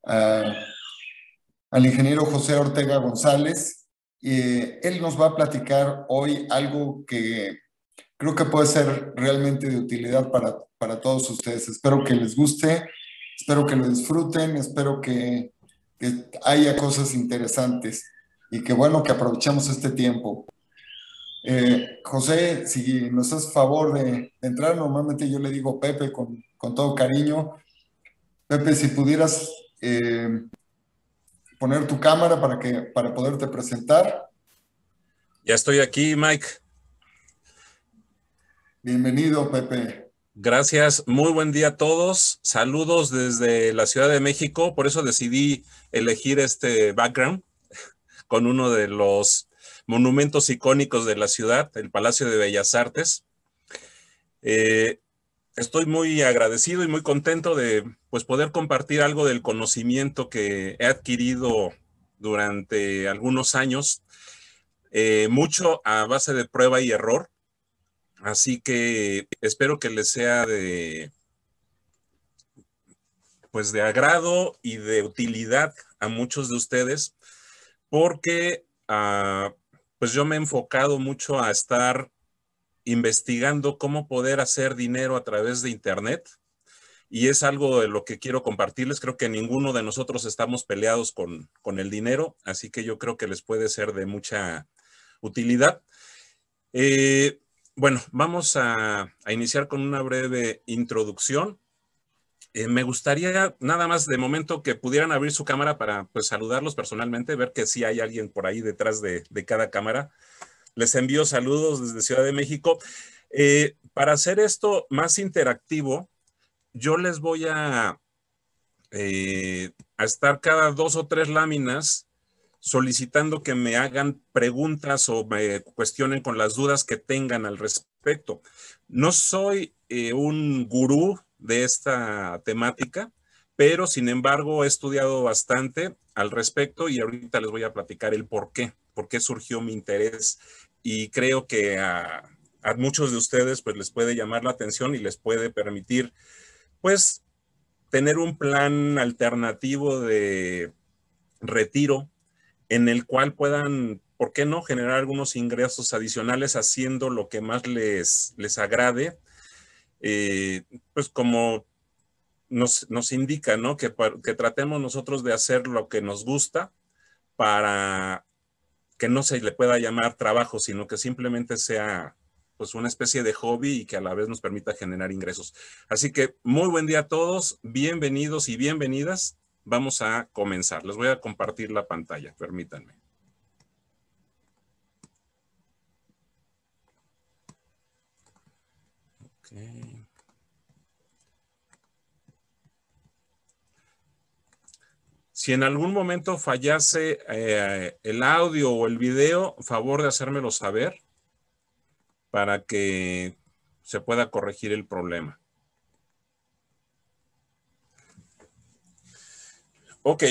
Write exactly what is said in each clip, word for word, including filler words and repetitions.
a- al ingeniero José Ortega González. Eh, él nos va a platicar hoy algo que creo que puede ser realmente de utilidad para, para todos ustedes. Espero que les guste, espero que lo disfruten, espero que, que haya cosas interesantes y que bueno, que aprovechemos este tiempo. Eh, José, si nos haces favor de, de entrar, normalmente yo le digo Pepe con, con todo cariño. Pepe, si pudieras eh, poner tu cámara para, que, para poderte presentar. Ya estoy aquí, Mike. Bienvenido, Pepe. Gracias. Muy buen día a todos. Saludos desde la Ciudad de México. Por eso decidí elegir este background con uno de los monumentos icónicos de la ciudad, el Palacio de Bellas Artes. Eh, estoy muy agradecido y muy contento de pues, poder compartir algo del conocimiento que he adquirido durante algunos años, eh, mucho a base de prueba y error. Así que espero que les sea de, pues de agrado y de utilidad a muchos de ustedes, porque uh, pues yo me he enfocado mucho a estar investigando cómo poder hacer dinero a través de Internet. Y es algo de lo que quiero compartirles. Creo que ninguno de nosotros estamos peleados con, con el dinero, así que yo creo que les puede ser de mucha utilidad. Eh, bueno, vamos a, a iniciar con una breve introducción. Eh, me gustaría nada más de momento que pudieran abrir su cámara para pues, saludarlos personalmente, ver que sí hay alguien por ahí detrás de, de cada cámara. Les envío saludos desde Ciudad de México. Eh, para hacer esto más interactivo, yo les voy a, eh, a estar cada dos o tres láminas solicitando que me hagan preguntas o me cuestionen con las dudas que tengan al respecto. No soy eh, un gurú de esta temática, pero sin embargo he estudiado bastante al respecto y ahorita les voy a platicar el por qué, por qué surgió mi interés y creo que a, a muchos de ustedes pues les puede llamar la atención y les puede permitir pues tener un plan alternativo de retiro en el cual puedan, ¿por qué no?, generar algunos ingresos adicionales haciendo lo que más les, les agrade, eh, pues como nos, nos indica, ¿no?, que, que tratemos nosotros de hacer lo que nos gusta para que no se le pueda llamar trabajo, sino que simplemente sea pues una especie de hobby y que a la vez nos permita generar ingresos. Así que muy buen día a todos, bienvenidos y bienvenidas. Vamos a comenzar. Les voy a compartir la pantalla, permítanme. Okay. Si en algún momento fallase eh, el audio o el video, favor de hacérmelo saber para que se pueda corregir el problema. Ok.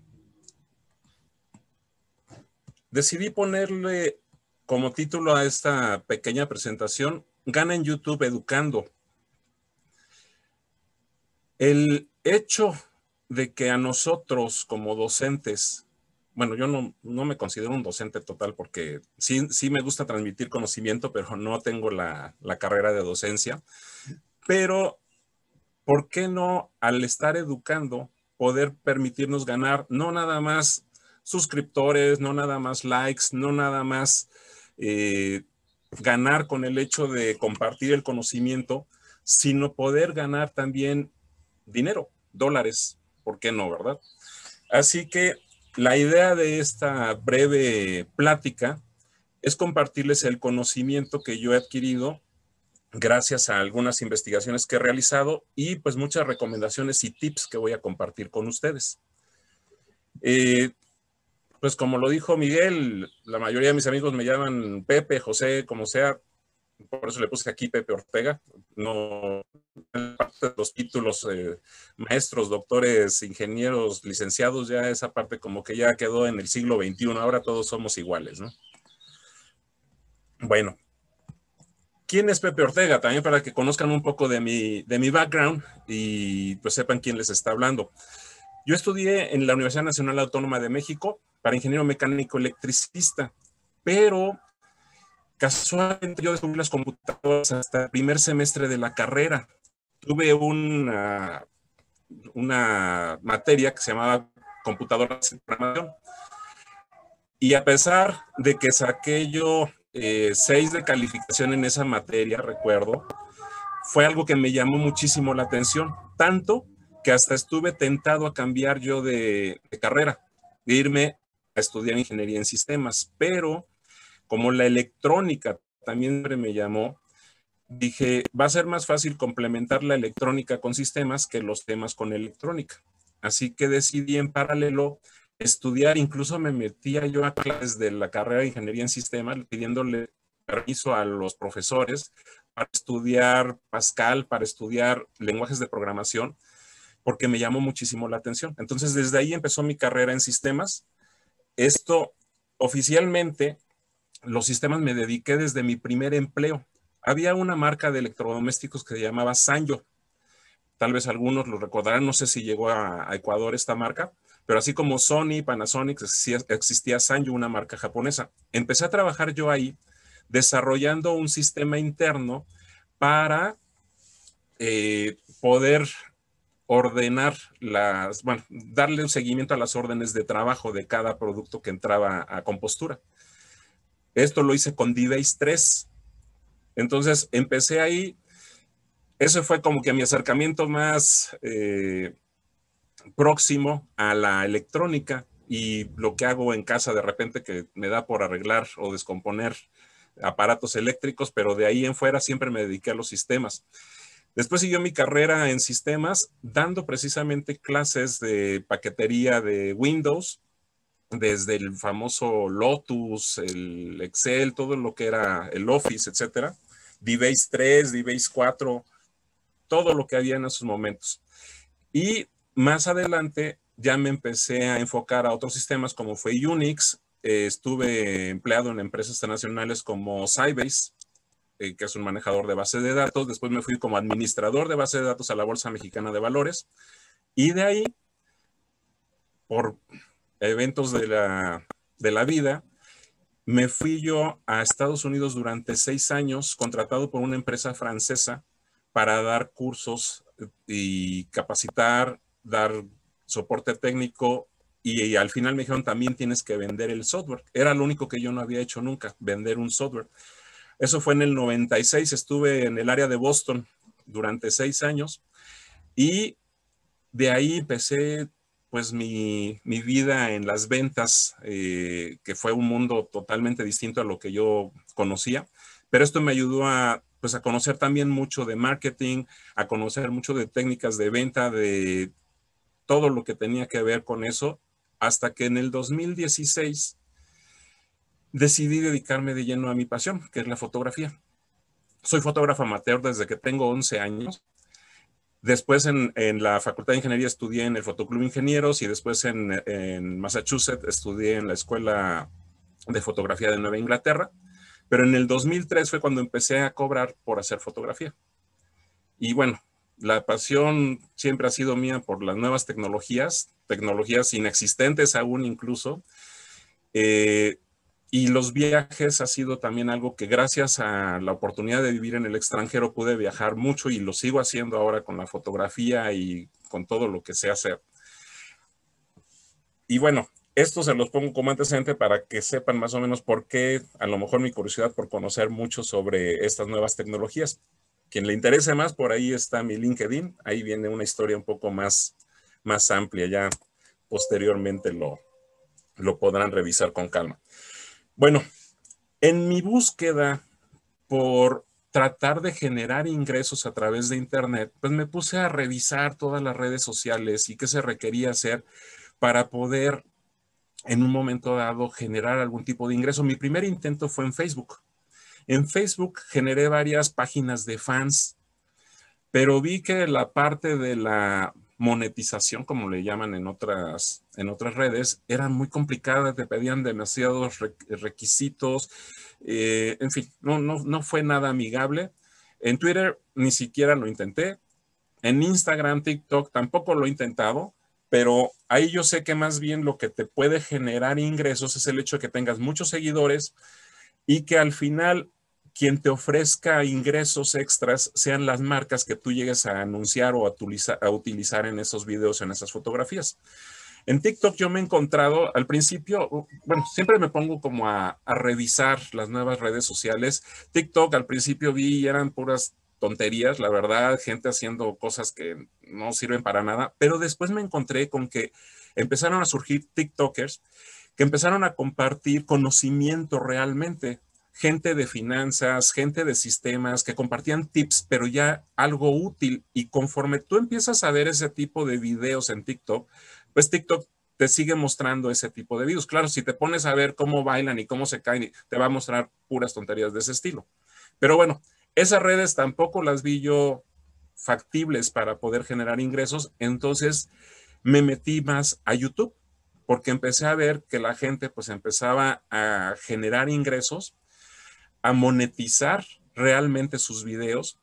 Decidí ponerle como título a esta pequeña presentación, Gana en YouTube Educando. El hecho de que a nosotros como docentes, bueno, yo no, no me considero un docente total porque sí, sí me gusta transmitir conocimiento, pero no tengo la, la carrera de docencia. Pero, ¿por qué no al estar educando poder permitirnos ganar no nada más suscriptores, no nada más likes, no nada más eh, ganar con el hecho de compartir el conocimiento, sino poder ganar también dinero, dólares, ¿por qué no, verdad? Así que la idea de esta breve plática es compartirles el conocimiento que yo he adquirido gracias a algunas investigaciones que he realizado y pues muchas recomendaciones y tips que voy a compartir con ustedes. Eh, pues como lo dijo Miguel, la mayoría de mis amigos me llaman Pepe, José, como sea, por eso le puse aquí Pepe Ortega, no parte de los títulos eh, maestros, doctores, ingenieros, licenciados, ya esa parte como que ya quedó en el siglo veintiuno, ahora todos somos iguales, ¿no? Bueno, ¿quién es Pepe Ortega? También para que conozcan un poco de mi, de mi background y pues sepan quién les está hablando. Yo estudié en la Universidad Nacional Autónoma de México para ingeniero mecánico electricista, pero casualmente yo descubrí las computadoras hasta el primer semestre de la carrera. Tuve una, una materia que se llamaba computadoras y programación. Y a pesar de que saqué yo eh, seis de calificación en esa materia, recuerdo, fue algo que me llamó muchísimo la atención, tanto que hasta estuve tentado a cambiar yo de, de carrera, de irme a estudiar ingeniería en sistemas, pero como la electrónica también me llamó, dije, va a ser más fácil complementar la electrónica con sistemas que los temas con electrónica. Así que decidí en paralelo estudiar, incluso me metía yo a clases de la carrera de ingeniería en sistemas, pidiéndole permiso a los profesores para estudiar Pascal, para estudiar lenguajes de programación, porque me llamó muchísimo la atención. Entonces, desde ahí empezó mi carrera en sistemas. Esto, oficialmente, los sistemas me dediqué desde mi primer empleo. Había una marca de electrodomésticos que se llamaba Sanyo. Tal vez algunos lo recordarán, no sé si llegó a, a Ecuador esta marca, pero así como Sony, Panasonic, existía, existía Sanyo, una marca japonesa. Empecé a trabajar yo ahí desarrollando un sistema interno para eh, poder ordenar las, bueno, darle un seguimiento a las órdenes de trabajo de cada producto que entraba a compostura. Esto lo hice con D-Base tres. Entonces empecé ahí. Eso fue como que mi acercamiento más eh, próximo a la electrónica y lo que hago en casa de repente que me da por arreglar o descomponer aparatos eléctricos, pero de ahí en fuera siempre me dediqué a los sistemas. Después siguió mi carrera en sistemas, dando precisamente clases de paquetería de Windows, desde el famoso Lotus, el Excel, todo lo que era el Office, etcétera. D-Base tres, D-Base cuatro, todo lo que había en esos momentos. Y más adelante ya me empecé a enfocar a otros sistemas como fue Unix. Eh, estuve empleado en empresas internacionales como Sybase, eh, que es un manejador de base de datos. Después me fui como administrador de base de datos a la Bolsa Mexicana de Valores. Y de ahí, por eventos de la, de la vida, me fui yo a Estados Unidos durante seis años, contratado por una empresa francesa para dar cursos y capacitar, dar soporte técnico, y, y al final me dijeron también tienes que vender el software. Era lo único que yo no había hecho nunca, vender un software. Eso fue en el noventa y seis, estuve en el área de Boston durante seis años y de ahí empecé pues mi, mi vida en las ventas, eh, que fue un mundo totalmente distinto a lo que yo conocía, pero esto me ayudó a, pues, a conocer también mucho de marketing, a conocer mucho de técnicas de venta, de todo lo que tenía que ver con eso, hasta que en el dos mil dieciséis decidí dedicarme de lleno a mi pasión, que es la fotografía. Soy fotógrafo amateur desde que tengo once años. Después en, en la Facultad de Ingeniería estudié en el Fotoclub Ingenieros y después en, en Massachusetts estudié en la Escuela de Fotografía de Nueva Inglaterra. Pero en el dos mil tres fue cuando empecé a cobrar por hacer fotografía. Y bueno, la pasión siempre ha sido mía por las nuevas tecnologías, tecnologías inexistentes aún incluso. Eh, y los viajes ha sido también algo que gracias a la oportunidad de vivir en el extranjero pude viajar mucho y lo sigo haciendo ahora con la fotografía y con todo lo que sé hacer. Y bueno, esto se los pongo como antecedente para que sepan más o menos por qué, a lo mejor mi curiosidad por conocer mucho sobre estas nuevas tecnologías. Quien le interese más, por ahí está mi LinkedIn, ahí viene una historia un poco más, más amplia, ya posteriormente lo, lo podrán revisar con calma. Bueno, en mi búsqueda por tratar de generar ingresos a través de Internet, pues me puse a revisar todas las redes sociales y qué se requería hacer para poder en un momento dado generar algún tipo de ingreso. Mi primer intento fue en Facebook. En Facebook generé varias páginas de fans, pero vi que la parte de la monetización, como le llaman en otras, en otras redes, era muy complicada, te pedían demasiados requisitos, eh, en fin, no, no, no fue nada amigable. En Twitter ni siquiera lo intenté, en Instagram, TikTok tampoco lo he intentado, pero ahí yo sé que más bien lo que te puede generar ingresos es el hecho de que tengas muchos seguidores y que al final quien te ofrezca ingresos extras sean las marcas que tú llegues a anunciar o a utilizar, a utilizar en esos videos, en esas fotografías. En TikTok yo me he encontrado, al principio, bueno, siempre me pongo como a, a revisar las nuevas redes sociales. TikTok al principio vi y eran puras tonterías, la verdad, gente haciendo cosas que no sirven para nada, pero después me encontré con que empezaron a surgir TikTokers que empezaron a compartir conocimiento realmente, gente de finanzas, gente de sistemas, que compartían tips, pero ya algo útil. Y conforme tú empiezas a ver ese tipo de videos en TikTok, pues TikTok te sigue mostrando ese tipo de videos. Claro, si te pones a ver cómo bailan y cómo se caen, te va a mostrar puras tonterías de ese estilo. Pero bueno, esas redes tampoco las vi yo factibles para poder generar ingresos, entonces me metí más a YouTube, porque empecé a ver que la gente pues empezaba a generar ingresos, a monetizar realmente sus videos.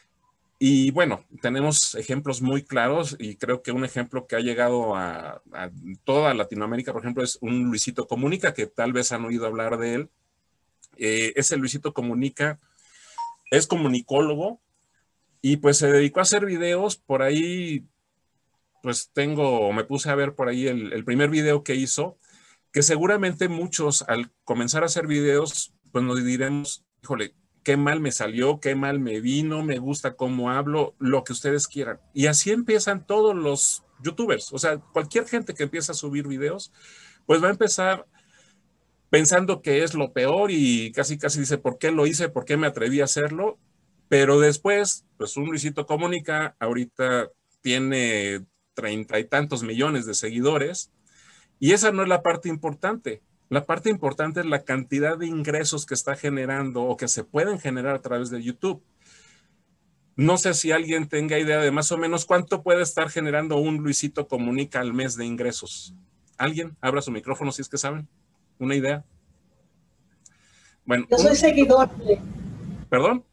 Y bueno, tenemos ejemplos muy claros y creo que un ejemplo que ha llegado a, a toda Latinoamérica, por ejemplo, es un Luisito Comunica, que tal vez han oído hablar de él. Eh, ese Luisito Comunica es comunicólogo y pues se dedicó a hacer videos. Por ahí, pues tengo, me puse a ver por ahí el, el primer video que hizo, que seguramente muchos al comenzar a hacer videos, pues nos diremos, híjole, qué mal me salió, qué mal me vino, me gusta cómo hablo, lo que ustedes quieran. Y así empiezan todos los youtubers, o sea, cualquier gente que empieza a subir videos, pues va a empezar pensando que es lo peor y casi casi dice, ¿por qué lo hice? ¿Por qué me atreví a hacerlo? Pero después, pues un Luisito Comunica ahorita tiene treinta y tantos millones de seguidores y esa no es la parte importante. La parte importante es la cantidad de ingresos que está generando o que se pueden generar a través de YouTube. No sé si alguien tenga idea de más o menos cuánto puede estar generando un Luisito Comunica al mes de ingresos. ¿Alguien? Abra su micrófono si es que saben. ¿Una idea? Bueno, yo un soy Luisito... seguidor de... ¿Perdón?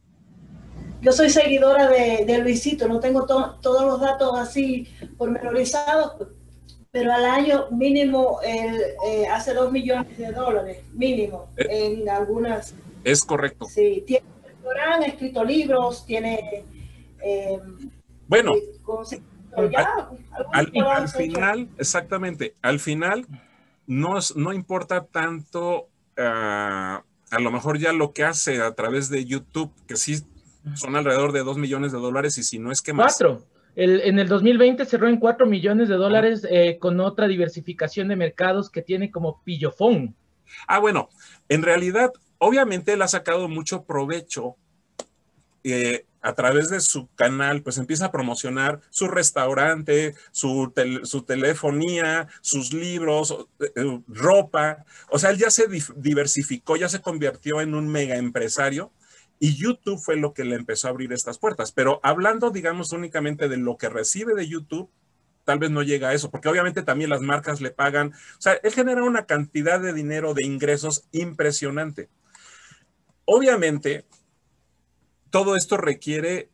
Yo soy seguidora de, de Luisito, no tengo to, todos los datos así pormenorizados, pero al año mínimo él eh, hace dos millones de dólares, mínimo, Eh, en algunas. Es correcto. Sí, tiene un restaurante, ha escrito libros, tiene... Eh, bueno, eh, ya, al, al, al final, exactamente, al final no, no importa tanto, uh, a lo mejor ya lo que hace a través de YouTube, que sí son alrededor de dos millones de dólares y si no es que más. Cuatro. El, en el dos mil veinte cerró en cuatro millones de dólares eh, con otra diversificación de mercados que tiene como Pillofón. Ah, bueno, en realidad, obviamente él ha sacado mucho provecho eh, a través de su canal, pues empieza a promocionar su restaurante, su, tel su telefonía, sus libros, eh, ropa. O sea, él ya se diversificó, ya se convirtió en un mega empresario. Y YouTube fue lo que le empezó a abrir estas puertas. Pero hablando, digamos, únicamente de lo que recibe de YouTube, tal vez no llega a eso, porque obviamente también las marcas le pagan. O sea, él genera una cantidad de dinero, de ingresos impresionante. Obviamente, todo esto requiere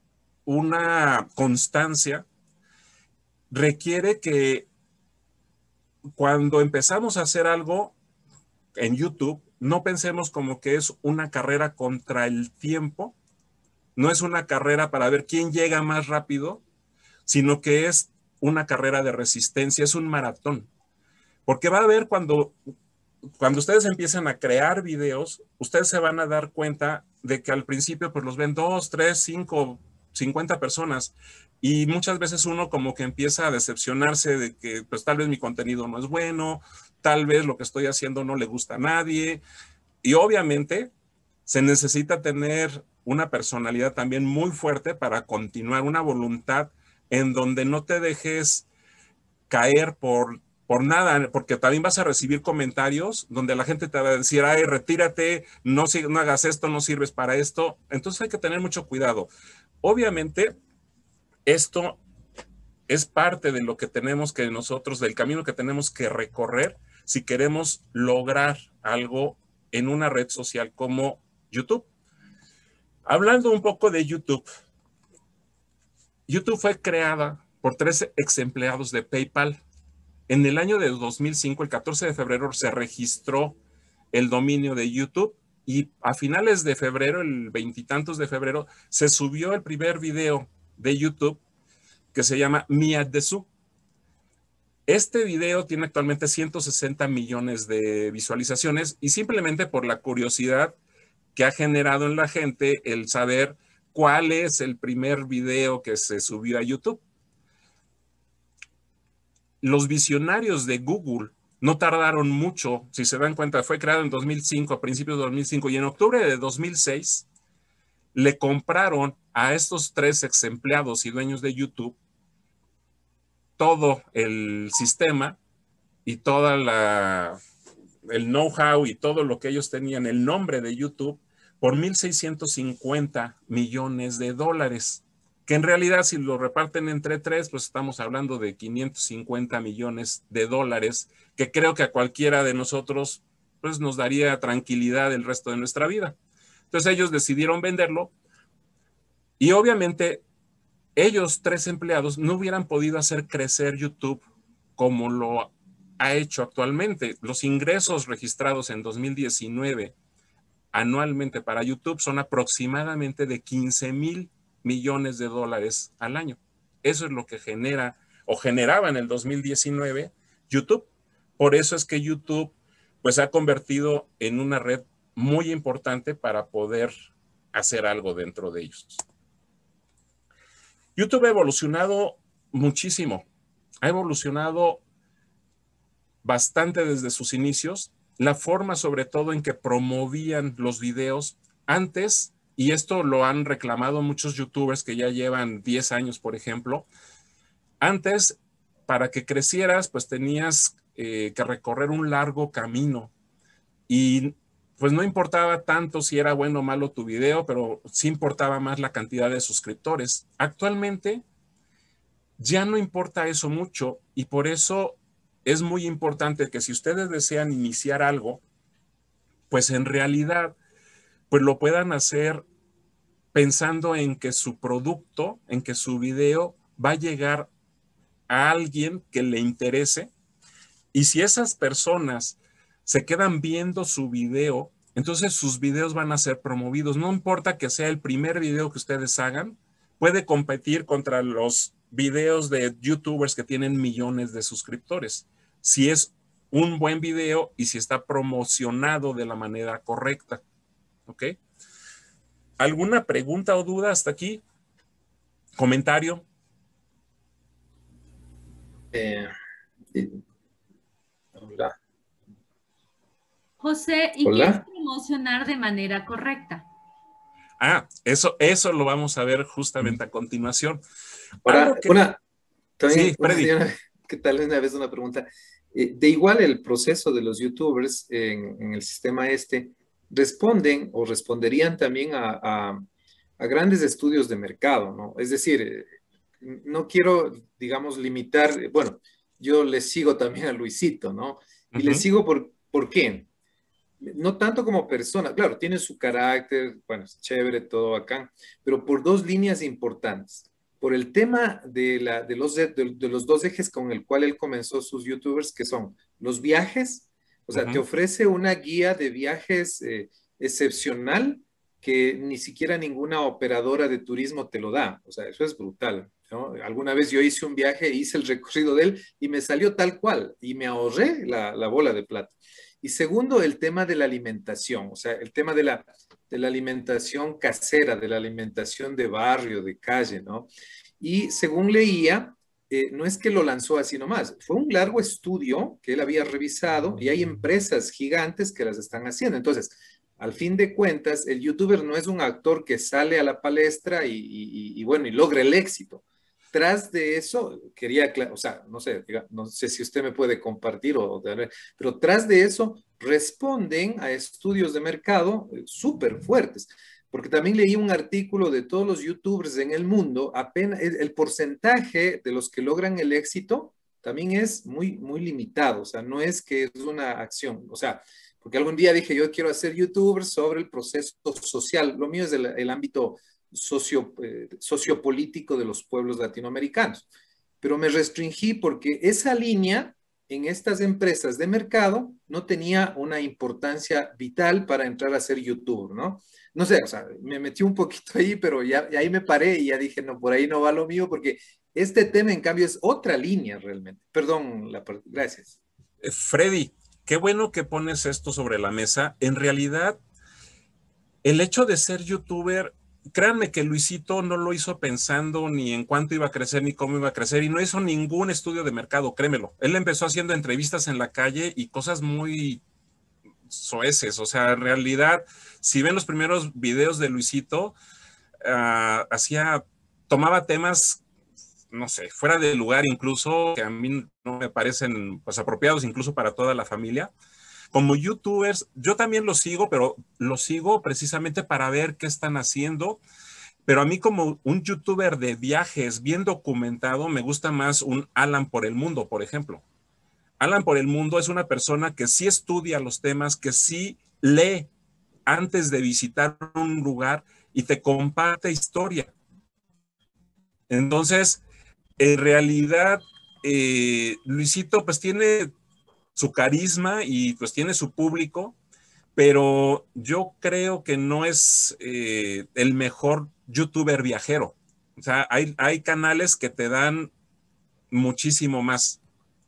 una constancia, requiere que cuando empezamos a hacer algo en YouTube, no pensemos como que es una carrera contra el tiempo, no es una carrera para ver quién llega más rápido, sino que es una carrera de resistencia, es un maratón. Porque va a haber cuando, cuando ustedes empiezan a crear videos, ustedes se van a dar cuenta de que al principio pues los ven dos, tres, cinco, cincuenta personas y muchas veces uno como que empieza a decepcionarse de que pues tal vez mi contenido no es bueno, tal vez lo que estoy haciendo no le gusta a nadie y obviamente se necesita tener una personalidad también muy fuerte para continuar, una voluntad en donde no te dejes caer por, por nada, porque también vas a recibir comentarios donde la gente te va a decir, ay, retírate, no, no hagas esto, no sirves para esto. Entonces hay que tener mucho cuidado. Obviamente, esto es parte de lo que tenemos que nosotros, del camino que tenemos que recorrer si queremos lograr algo en una red social como YouTube. Hablando un poco de YouTube, YouTube fue creada por tres ex empleados de PayPal. En el año de dos mil cinco, el catorce de febrero, se registró el dominio de YouTube y a finales de febrero, el veintitantos de febrero, se subió el primer video de YouTube que se llama Mia Desu. Este video tiene actualmente ciento sesenta millones de visualizaciones y simplemente por la curiosidad que ha generado en la gente el saber cuál es el primer video que se subió a YouTube. Los visionarios de Google no tardaron mucho, si se dan cuenta, fue creado en dos mil cinco, a principios de dos mil cinco, y en octubre de dos mil seis le compraron a estos tres ex empleados y dueños de YouTube todo el sistema y toda la, el know-how y todo lo que ellos tenían, el nombre de YouTube, por mil seiscientos cincuenta millones de dólares, que en realidad si lo reparten entre tres, pues estamos hablando de quinientos cincuenta millones de dólares, que creo que a cualquiera de nosotros pues nos daría tranquilidad el resto de nuestra vida. Entonces ellos decidieron venderlo y obviamente ellos, tres empleados, no hubieran podido hacer crecer YouTube como lo ha hecho actualmente. Los ingresos registrados en dos mil diecinueve anualmente para YouTube son aproximadamente de quince mil millones de dólares al año. Eso es lo que genera o generaba en el dos mil diecinueve YouTube. Por eso es que YouTube pues se ha convertido en una red muy importante para poder hacer algo dentro de ellos. YouTube ha evolucionado muchísimo, ha evolucionado bastante desde sus inicios, la forma sobre todo en que promovían los videos antes, y esto lo han reclamado muchos youtubers que ya llevan diez años, por ejemplo, antes para que crecieras pues tenías eh, que recorrer un largo camino y pues no importaba tanto si era bueno o malo tu video, pero sí importaba más la cantidad de suscriptores. Actualmente ya no importa eso mucho y por eso es muy importante que si ustedes desean iniciar algo, pues en realidad pues lo puedan hacer pensando en que su producto, en que su video va a llegar a alguien que le interese y si esas personas se quedan viendo su video, entonces sus videos van a ser promovidos. No importa que sea el primer video que ustedes hagan, puede competir contra los videos de youtubers que tienen millones de suscriptores. Si es un buen video y si está promocionado de la manera correcta. ¿Ok? ¿Alguna pregunta o duda hasta aquí? ¿Comentario? Eh, eh, hola. José, ¿y Hola. qué es promocionar de manera correcta? Ah, eso, eso lo vamos a ver justamente a continuación. Ahora, que... una, también, sí, una Freddy. señora, ¿qué tal? Una vez una pregunta. Eh, de igual el proceso de los youtubers en, en el sistema este, responden o responderían también a, a, a grandes estudios de mercado, ¿no? Es decir, eh, no quiero, digamos, limitar, bueno, yo le sigo también a Luisito, ¿no? Y Uh-huh. le sigo por, ¿por qué? No tanto como persona, claro, tiene su carácter, bueno, es chévere, todo acá, pero por dos líneas importantes. Por el tema de, la, de, los, de, de los dos ejes con el cual él comenzó sus youtubers, que son los viajes, o sea, uh-huh. te ofrece una guía de viajes eh, excepcional que ni siquiera ninguna operadora de turismo te lo da, o sea, eso es brutal, ¿no? Alguna vez yo hice un viaje, hice el recorrido de él y me salió tal cual y me ahorré la, la bola de plata. Y segundo, el tema de la alimentación, o sea, el tema de la, de la alimentación casera, de la alimentación de barrio, de calle, ¿no? Y según leía, eh, no es que lo lanzó así nomás, fue un largo estudio que él había revisado y hay empresas gigantes que las están haciendo. Entonces, al fin de cuentas, el youtuber no es un actor que sale a la palestra y, y, y bueno, y logra el éxito. Tras de eso, quería, o sea, no sé, no sé si usted me puede compartir, o, pero tras de eso responden a estudios de mercado súper fuertes, porque también leí un artículo de todos los youtubers en el mundo, apenas el porcentaje de los que logran el éxito también es muy, muy limitado, o sea, no es que es una acción, o sea, porque algún día dije, yo quiero hacer youtuber sobre el proceso social, lo mío es el, el ámbito socio, eh, sociopolítico de los pueblos latinoamericanos. pero me restringí porque esa línea en estas empresas de mercado no tenía una importancia vital para entrar a ser youtuber, ¿no? No sé, o sea, me metí un poquito ahí, pero ya, ya ahí me paré y ya dije, no, por ahí no va lo mío, porque este tema, en cambio, es otra línea realmente. Perdón, la, gracias. Freddy, qué bueno que pones esto sobre la mesa. En realidad, el hecho de ser youtuber, créanme que Luisito no lo hizo pensando ni en cuánto iba a crecer ni cómo iba a crecer y no hizo ningún estudio de mercado, créemelo. Él empezó haciendo entrevistas en la calle y cosas muy soeces. O sea, en realidad, si ven los primeros videos de Luisito, uh, hacía, tomaba temas, no sé, fuera de lugar incluso, que a mí no me parecen pues apropiados incluso para toda la familia. Como youtubers, yo también los sigo, pero los sigo precisamente para ver qué están haciendo. Pero a mí como un youtuber de viajes bien documentado, me gusta más un Alan por el Mundo, por ejemplo. Alan por el Mundo es una persona que sí estudia los temas, que sí lee antes de visitar un lugar y te comparte historia. Entonces, en realidad, eh, Luisito pues tiene su carisma y pues tiene su público, pero yo creo que no es eh, el mejor youtuber viajero. O sea, hay, hay canales que te dan muchísimo más.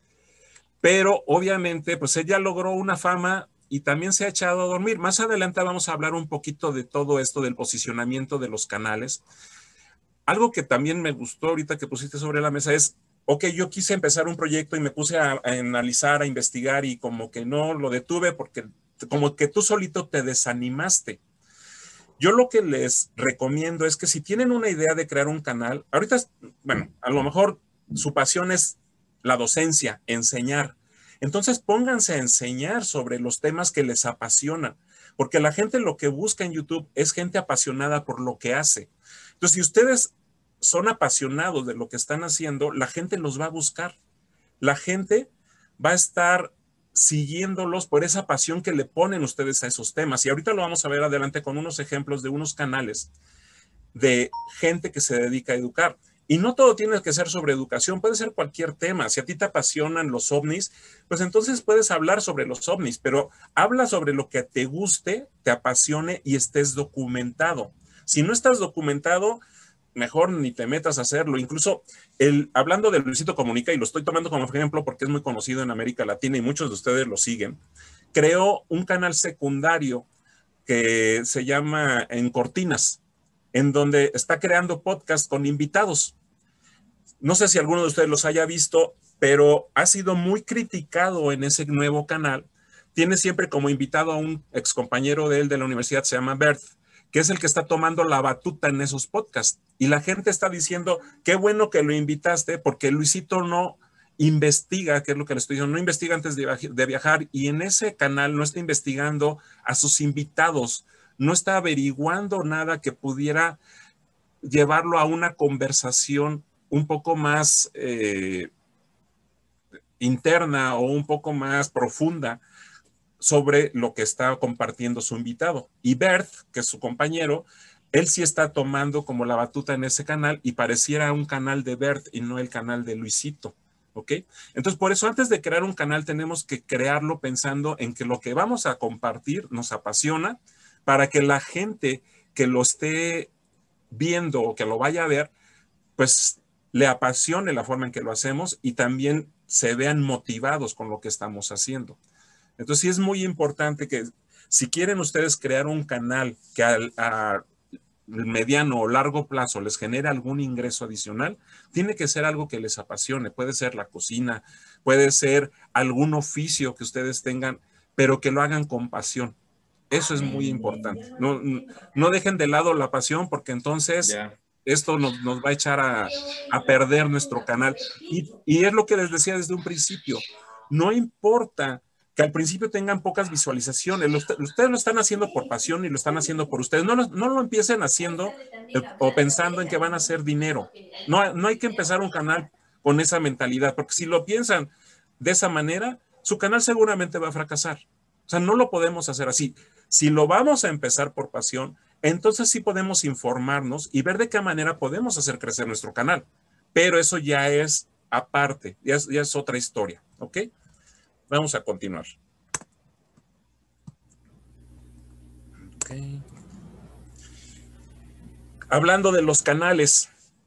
Pero obviamente, pues ella logró una fama y también se ha echado a dormir. Más adelante vamos a hablar un poquito de todo esto, del posicionamiento de los canales. Algo que también me gustó ahorita que pusiste sobre la mesa es, ok, yo quise empezar un proyecto y me puse a, a analizar, a investigar y como que no lo detuve porque como que tú solito te desanimaste. Yo lo que les recomiendo es que si tienen una idea de crear un canal, ahorita, bueno, a lo mejor su pasión es la docencia, enseñar. Entonces pónganse a enseñar sobre los temas que les apasionan, porque la gente lo que busca en YouTube es gente apasionada por lo que hace. Entonces, si ustedes son apasionados de lo que están haciendo, la gente los va a buscar. La gente va a estar siguiéndolos por esa pasión que le ponen ustedes a esos temas. Y ahorita lo vamos a ver adelante con unos ejemplos de unos canales de gente que se dedica a educar. Y no todo tiene que ser sobre educación, puede ser cualquier tema. Si a ti te apasionan los ovnis, pues entonces puedes hablar sobre los ovnis, pero habla sobre lo que te guste, te apasione y estés documentado. Si no estás documentado, mejor ni te metas a hacerlo. Incluso, el, hablando de Luisito Comunica, y lo estoy tomando como ejemplo porque es muy conocido en América Latina y muchos de ustedes lo siguen, creó un canal secundario que se llama En Cortinas, en donde está creando podcast con invitados. No sé si alguno de ustedes los haya visto, pero ha sido muy criticado en ese nuevo canal. Tiene siempre como invitado a un excompañero de él de la universidad, se llama Bert, que es el que está tomando la batuta en esos podcasts. Y la gente está diciendo, qué bueno que lo invitaste, porque Luisito no investiga, que es lo que le estoy diciendo, no investiga antes de viajar, y en ese canal no está investigando a sus invitados, no está averiguando nada que pudiera llevarlo a una conversación un poco más eh, interna o un poco más profunda sobre lo que está compartiendo su invitado. Y Bert, que es su compañero, él sí está tomando como la batuta en ese canal y pareciera un canal de Bert y no el canal de Luisito, ¿ok? Entonces, por eso antes de crear un canal tenemos que crearlo pensando en que lo que vamos a compartir nos apasiona para que la gente que lo esté viendo o que lo vaya a ver, pues le apasione la forma en que lo hacemos y también se vean motivados con lo que estamos haciendo. Entonces sí es muy importante que si quieren ustedes crear un canal que al, a mediano o largo plazo les genere algún ingreso adicional, tiene que ser algo que les apasione. Puede ser la cocina, puede ser algún oficio que ustedes tengan, pero que lo hagan con pasión. Eso es muy importante. No, no dejen de lado la pasión porque entonces yeah. esto nos, nos va a echar a, a perder nuestro canal. Y, y es lo que les decía desde un principio. No importa que al principio tengan pocas visualizaciones. Ustedes lo están haciendo por pasión y lo están haciendo por ustedes. No lo, no lo empiecen haciendo eh, o pensando en que van a hacer dinero. No, no hay que empezar un canal con esa mentalidad, porque si lo piensan de esa manera, su canal seguramente va a fracasar. O sea, no lo podemos hacer así. Si lo vamos a empezar por pasión, entonces sí podemos informarnos y ver de qué manera podemos hacer crecer nuestro canal. Pero eso ya es aparte, ya es, ya es otra historia, ¿ok? Vamos a continuar. Okay. Hablando de los canales,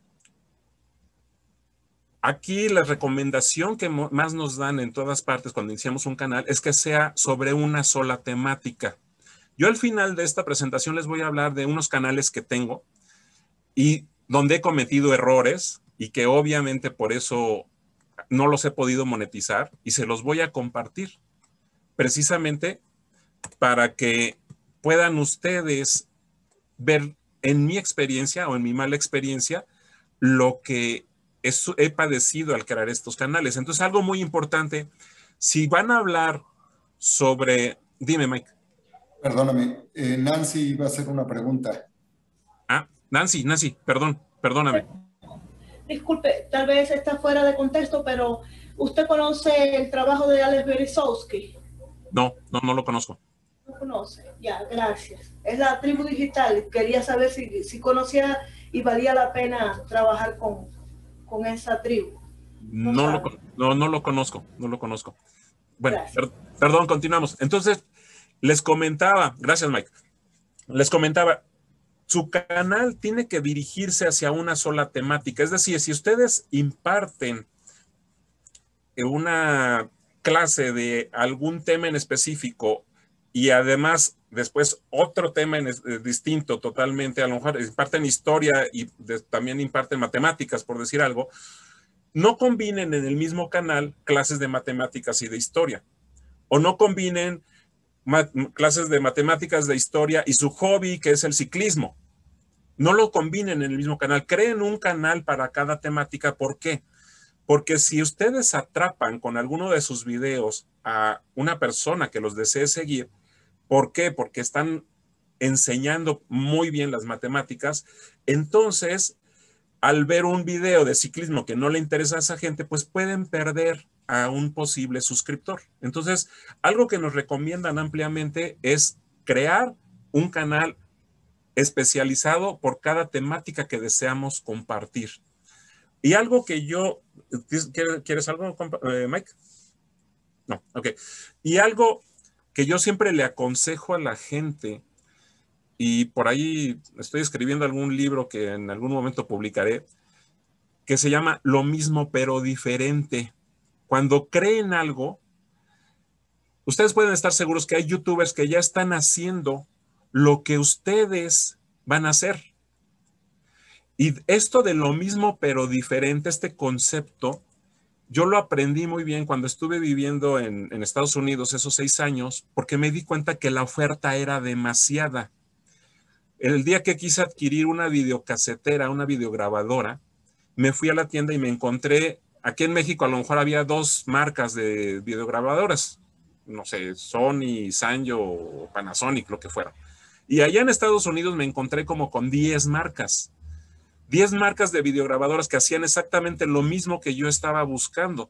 aquí la recomendación que más nos dan en todas partes cuando iniciamos un canal es que sea sobre una sola temática. Yo al final de esta presentación les voy a hablar de unos canales que tengo y donde he cometido errores y que obviamente por eso no los he podido monetizar y se los voy a compartir precisamente para que puedan ustedes ver en mi experiencia o en mi mala experiencia lo que es, he padecido al crear estos canales. Entonces, algo muy importante, si van a hablar sobre... Dime, Mike. Perdóname, eh, Nancy iba a hacer una pregunta. Ah, Nancy, Nancy, perdón, perdóname. Disculpe, tal vez está fuera de contexto, pero ¿usted conoce el trabajo de Alex Berezowski? No, no, no lo conozco. No conoce, ya, gracias. Es la tribu digital. Quería saber si, si conocía y valía la pena trabajar con, con esa tribu. No, no, lo, no, no lo conozco, no lo conozco. Bueno, per, perdón, continuamos. Entonces, les comentaba, gracias Mike, les comentaba, su canal tiene que dirigirse hacia una sola temática. Es decir, si ustedes imparten una clase de algún tema en específico y además después otro tema en, eh, distinto totalmente, a lo mejor imparten historia y de, también imparten matemáticas, por decir algo, no combinen en el mismo canal clases de matemáticas y de historia. O no combinen clases de matemáticas, de historia y su hobby, que es el ciclismo. No lo combinen en el mismo canal. Creen un canal para cada temática. ¿Por qué? Porque si ustedes atrapan con alguno de sus videos a una persona que los desee seguir, ¿por qué? Porque están enseñando muy bien las matemáticas. Entonces, al ver un video de ciclismo que no le interesa a esa gente, pues pueden perder a un posible suscriptor. Entonces, algo que nos recomiendan ampliamente es crear un canal especializado por cada temática que deseamos compartir. Y algo que yo... ¿Quieres algo, Mike? No, ok. Y algo que yo siempre le aconsejo a la gente, y por ahí estoy escribiendo algún libro que en algún momento publicaré, que se llama Lo mismo pero diferente. Cuando creen algo, ustedes pueden estar seguros que hay youtubers que ya están haciendo lo que ustedes van a hacer. Y esto de lo mismo pero diferente, este concepto, yo lo aprendí muy bien cuando estuve viviendo en, en Estados Unidos esos seis años, porque me di cuenta que la oferta era demasiada. El día que quise adquirir una videocasetera, una videograbadora, me fui a la tienda y me encontré, aquí en México a lo mejor había dos marcas de videograbadoras, no sé, Sony, Sanyo o Panasonic, lo que fuera. Y allá en Estados Unidos me encontré como con diez marcas. diez marcas de videograbadoras que hacían exactamente lo mismo que yo estaba buscando.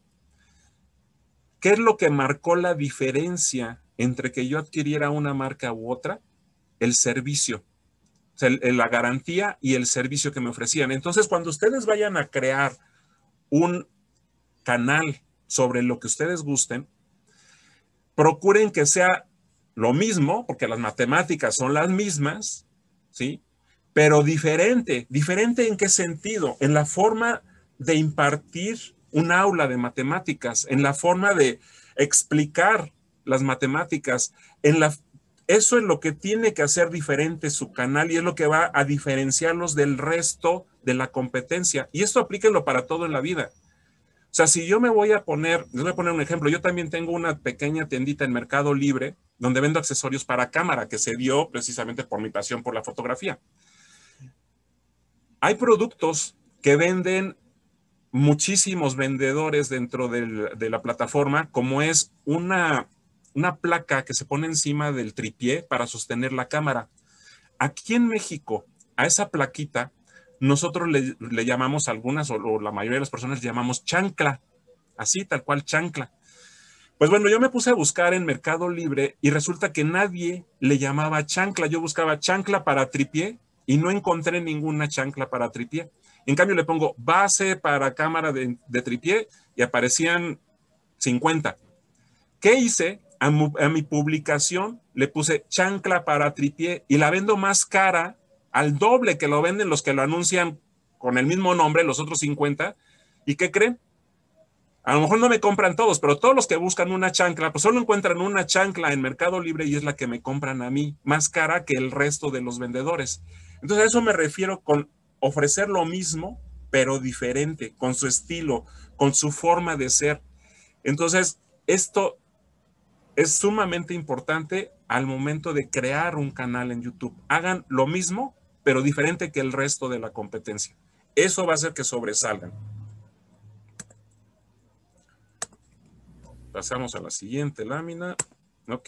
¿Qué es lo que marcó la diferencia entre que yo adquiriera una marca u otra? El servicio. O sea, el, la garantía y el servicio que me ofrecían. Entonces, cuando ustedes vayan a crear un canal sobre lo que ustedes gusten, procuren que sea lo mismo, porque las matemáticas son las mismas, ¿sí? Pero diferente. ¿Diferente en qué sentido? En la forma de impartir un aula de matemáticas, en la forma de explicar las matemáticas, en la eso es lo que tiene que hacer diferente su canal y es lo que va a diferenciarlos del resto de la competencia. Y esto aplíquenlo para todo en la vida. O sea, si yo me voy a poner, les voy a poner un ejemplo, yo también tengo una pequeña tiendita en Mercado Libre donde vendo accesorios para cámara que se dio precisamente por mi pasión por la fotografía. Hay productos que venden muchísimos vendedores dentro del, de la plataforma, como es una... una placa que se pone encima del tripié para sostener la cámara. Aquí en México, a esa plaquita, nosotros le, le llamamos algunas, o, o la mayoría de las personas le llamamos chancla, así, tal cual, chancla. Pues bueno, yo me puse a buscar en Mercado Libre y resulta que nadie le llamaba chancla. Yo buscaba chancla para tripié y no encontré ninguna chancla para tripié. En cambio, le pongo base para cámara de, de tripié y aparecían cincuenta. ¿Qué hice? A, mu, a mi publicación le puse chancla para tripié y la vendo más cara, al doble que lo venden los que lo anuncian con el mismo nombre, los otros cincuenta. ¿Y qué creen? A lo mejor no me compran todos, pero todos los que buscan una chancla, pues solo encuentran una chancla en Mercado Libre y es la que me compran a mí, más cara que el resto de los vendedores. Entonces a eso me refiero con ofrecer lo mismo, pero diferente, con su estilo, con su forma de ser. Entonces, esto es sumamente importante al momento de crear un canal en YouTube. Hagan lo mismo, pero diferente que el resto de la competencia. Eso va a hacer que sobresalgan. Pasamos a la siguiente lámina. Ok.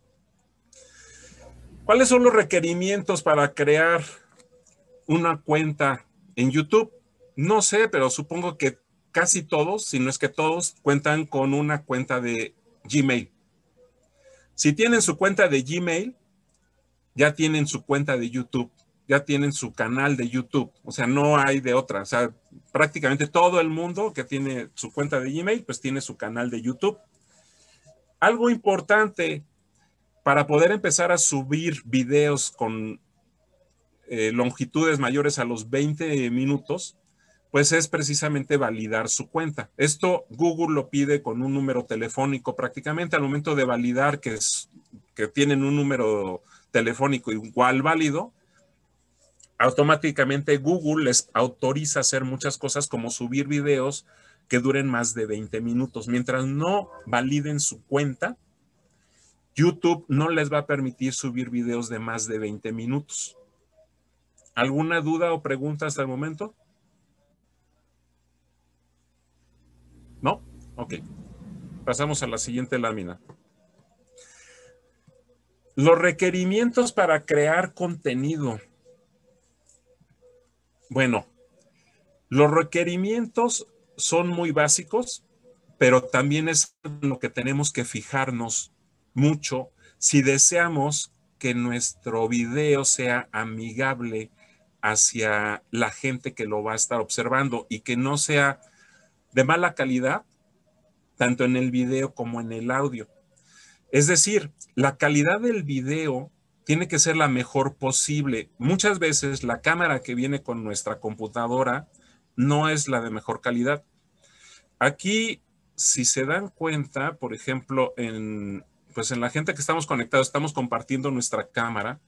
¿Cuáles son los requerimientos para crear una cuenta en YouTube? No sé, pero supongo que casi todos, si no es que todos, cuentan con una cuenta de Gmail. Si tienen su cuenta de Gmail, ya tienen su cuenta de YouTube, ya tienen su canal de YouTube. O sea, no hay de otra. O sea, prácticamente todo el mundo que tiene su cuenta de Gmail, pues tiene su canal de YouTube. Algo importante para poder empezar a subir videos con eh, longitudes mayores a los veinte minutos, pues es precisamente validar su cuenta. Esto Google lo pide con un número telefónico prácticamente. Al momento de validar que, es, que tienen un número telefónico igual válido, automáticamente Google les autoriza hacer muchas cosas como subir videos que duren más de veinte minutos. Mientras no validen su cuenta, YouTube no les va a permitir subir videos de más de veinte minutos. ¿Alguna duda o pregunta hasta el momento? ¿No? Ok. Pasamos a la siguiente lámina. Los requerimientos para crear contenido. Bueno, los requerimientos son muy básicos, pero también es lo que tenemos que fijarnos mucho si deseamos que nuestro video sea amigable hacia la gente que lo va a estar observando y que no sea de mala calidad, tanto en el video como en el audio. Es decir, la calidad del video tiene que ser la mejor posible. Muchas veces la cámara que viene con nuestra computadora no es la de mejor calidad. Aquí, si se dan cuenta, por ejemplo, en, pues en la gente que estamos conectados, estamos compartiendo nuestra cámara.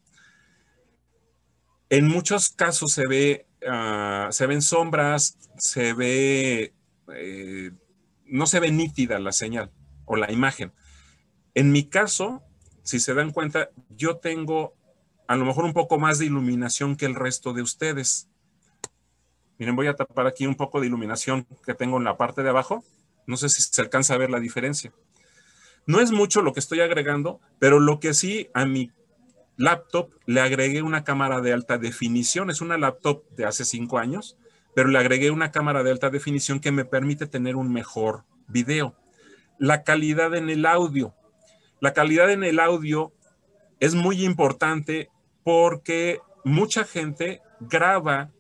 En muchos casos se ve, uh, se ven sombras, se ve, eh, no se ve nítida la señal o la imagen. En mi caso, si se dan cuenta, yo tengo a lo mejor un poco más de iluminación que el resto de ustedes. Miren, voy a tapar aquí un poco de iluminación que tengo en la parte de abajo. No sé si se alcanza a ver la diferencia. No es mucho lo que estoy agregando, pero lo que sí a mi laptop le agregué una cámara de alta definición. Es una laptop de hace cinco años, pero le agregué una cámara de alta definición que me permite tener un mejor video. La calidad en el audio. La calidad en el audio es muy importante porque mucha gente graba.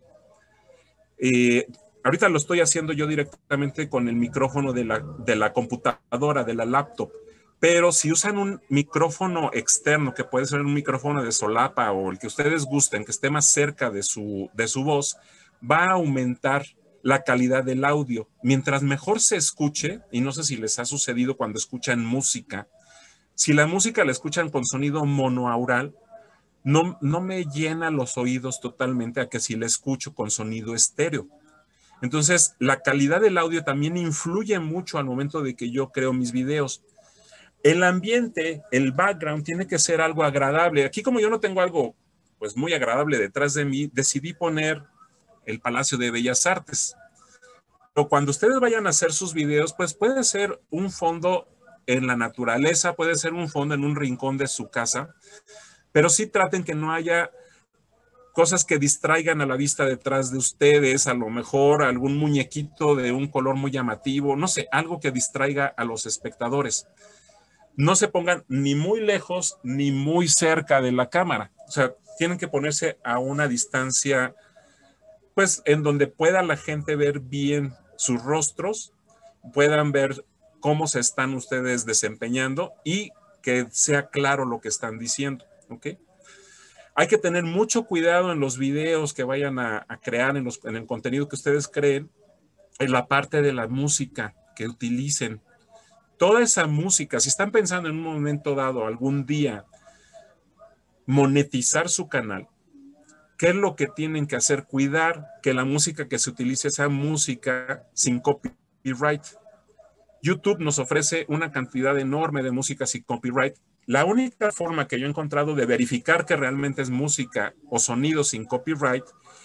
Eh, ahorita lo estoy haciendo yo directamente con el micrófono de la, de la computadora, de la laptop. Pero si usan un micrófono externo, que puede ser un micrófono de solapa o el que ustedes gusten, que esté más cerca de su, de su voz, va a aumentar la calidad del audio. Mientras mejor se escuche, y no sé si les ha sucedido cuando escuchan música, si la música la escuchan con sonido monoaural, no, no me llena los oídos totalmente a que si la escucho con sonido estéreo. Entonces, la calidad del audio también influye mucho al momento de que yo creo mis videos. El ambiente, el background, tiene que ser algo agradable. Aquí, como yo no tengo algo pues muy agradable detrás de mí, decidí poner el Palacio de Bellas Artes. Pero cuando ustedes vayan a hacer sus videos, pues puede ser un fondo en la naturaleza, puede ser un fondo en un rincón de su casa, pero sí traten que no haya cosas que distraigan a la vista detrás de ustedes, a lo mejor algún muñequito de un color muy llamativo, no sé, algo que distraiga a los espectadores. No se pongan ni muy lejos ni muy cerca de la cámara, o sea, tienen que ponerse a una distancia pues en donde pueda la gente ver bien sus rostros, puedan ver cómo se están ustedes desempeñando y que sea claro lo que están diciendo, ¿ok? Hay que tener mucho cuidado en los videos que vayan a, a crear, en, los, en el contenido que ustedes creen, en la parte de la música que utilicen. Toda esa música, si están pensando en un momento dado, algún día, monetizar su canal, ¿qué es lo que tienen que hacer? Cuidar que la música que se utilice sea música sin copyright. YouTube nos ofrece una cantidad enorme de música sin copyright. La única forma que yo he encontrado de verificar que realmente es música o sonido sin copyright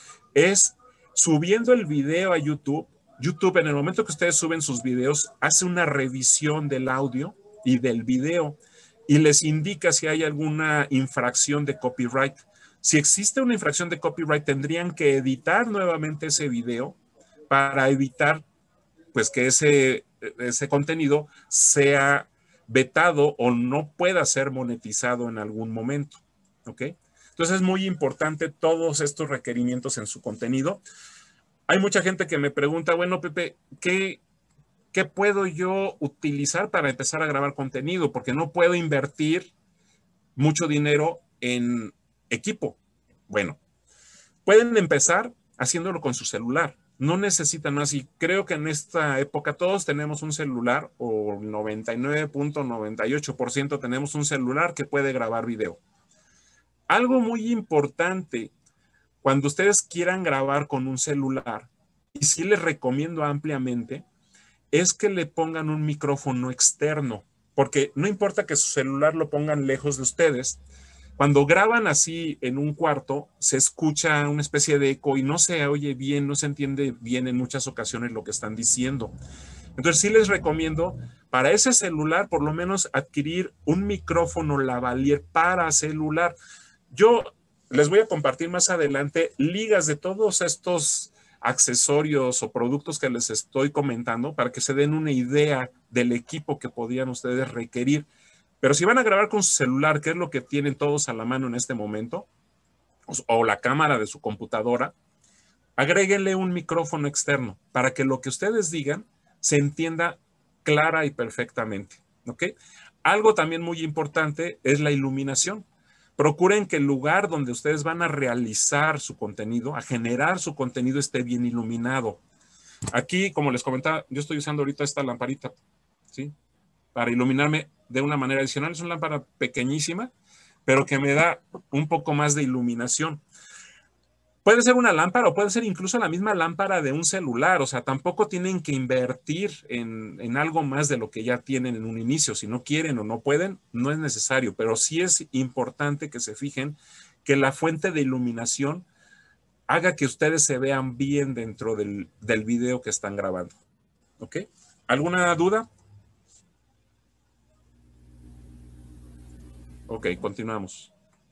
es subiendo el video a YouTube. YouTube, en el momento que ustedes suben sus videos, hace una revisión del audio y del video y les indica si hay alguna infracción de copyright. Si existe una infracción de copyright, tendrían que editar nuevamente ese video para evitar pues que ese, ese contenido sea vetado o no pueda ser monetizado en algún momento, ¿ok? Entonces es muy importante todos estos requerimientos en su contenido. Hay mucha gente que me pregunta, bueno, Pepe, ¿qué, qué puedo yo utilizar para empezar a grabar contenido? Porque no puedo invertir mucho dinero en equipo. Bueno, pueden empezar haciéndolo con su celular. No necesitan más y creo que en esta época todos tenemos un celular o noventa y nueve punto noventa y ocho por ciento tenemos un celular que puede grabar video. Algo muy importante cuando ustedes quieran grabar con un celular, y sí les recomiendo ampliamente, es que le pongan un micrófono externo, porque no importa que su celular lo pongan lejos de ustedes, cuando graban así en un cuarto, se escucha una especie de eco y no se oye bien, no se entiende bien en muchas ocasiones lo que están diciendo. Entonces sí les recomiendo para ese celular por lo menos adquirir un micrófono lavalier para celular. Yo les voy a compartir más adelante ligas de todos estos accesorios o productos que les estoy comentando para que se den una idea del equipo que podían ustedes requerir. Pero si van a grabar con su celular, que es lo que tienen todos a la mano en este momento, o, o la cámara de su computadora, agréguenle un micrófono externo para que lo que ustedes digan se entienda clara y perfectamente, ¿ok? Algo también muy importante es la iluminación. Procuren que el lugar donde ustedes van a realizar su contenido, a generar su contenido, esté bien iluminado. Aquí, como les comentaba, yo estoy usando ahorita esta lamparita, ¿sí? Para iluminarme de una manera adicional. Es una lámpara pequeñísima, pero que me da un poco más de iluminación. Puede ser una lámpara o puede ser incluso la misma lámpara de un celular. O sea, tampoco tienen que invertir en, en algo más de lo que ya tienen en un inicio. Si no quieren o no pueden, no es necesario. Pero sí es importante que se fijen que la fuente de iluminación haga que ustedes se vean bien dentro del, del video que están grabando. ¿Ok? ¿Alguna duda? Ok, continuamos.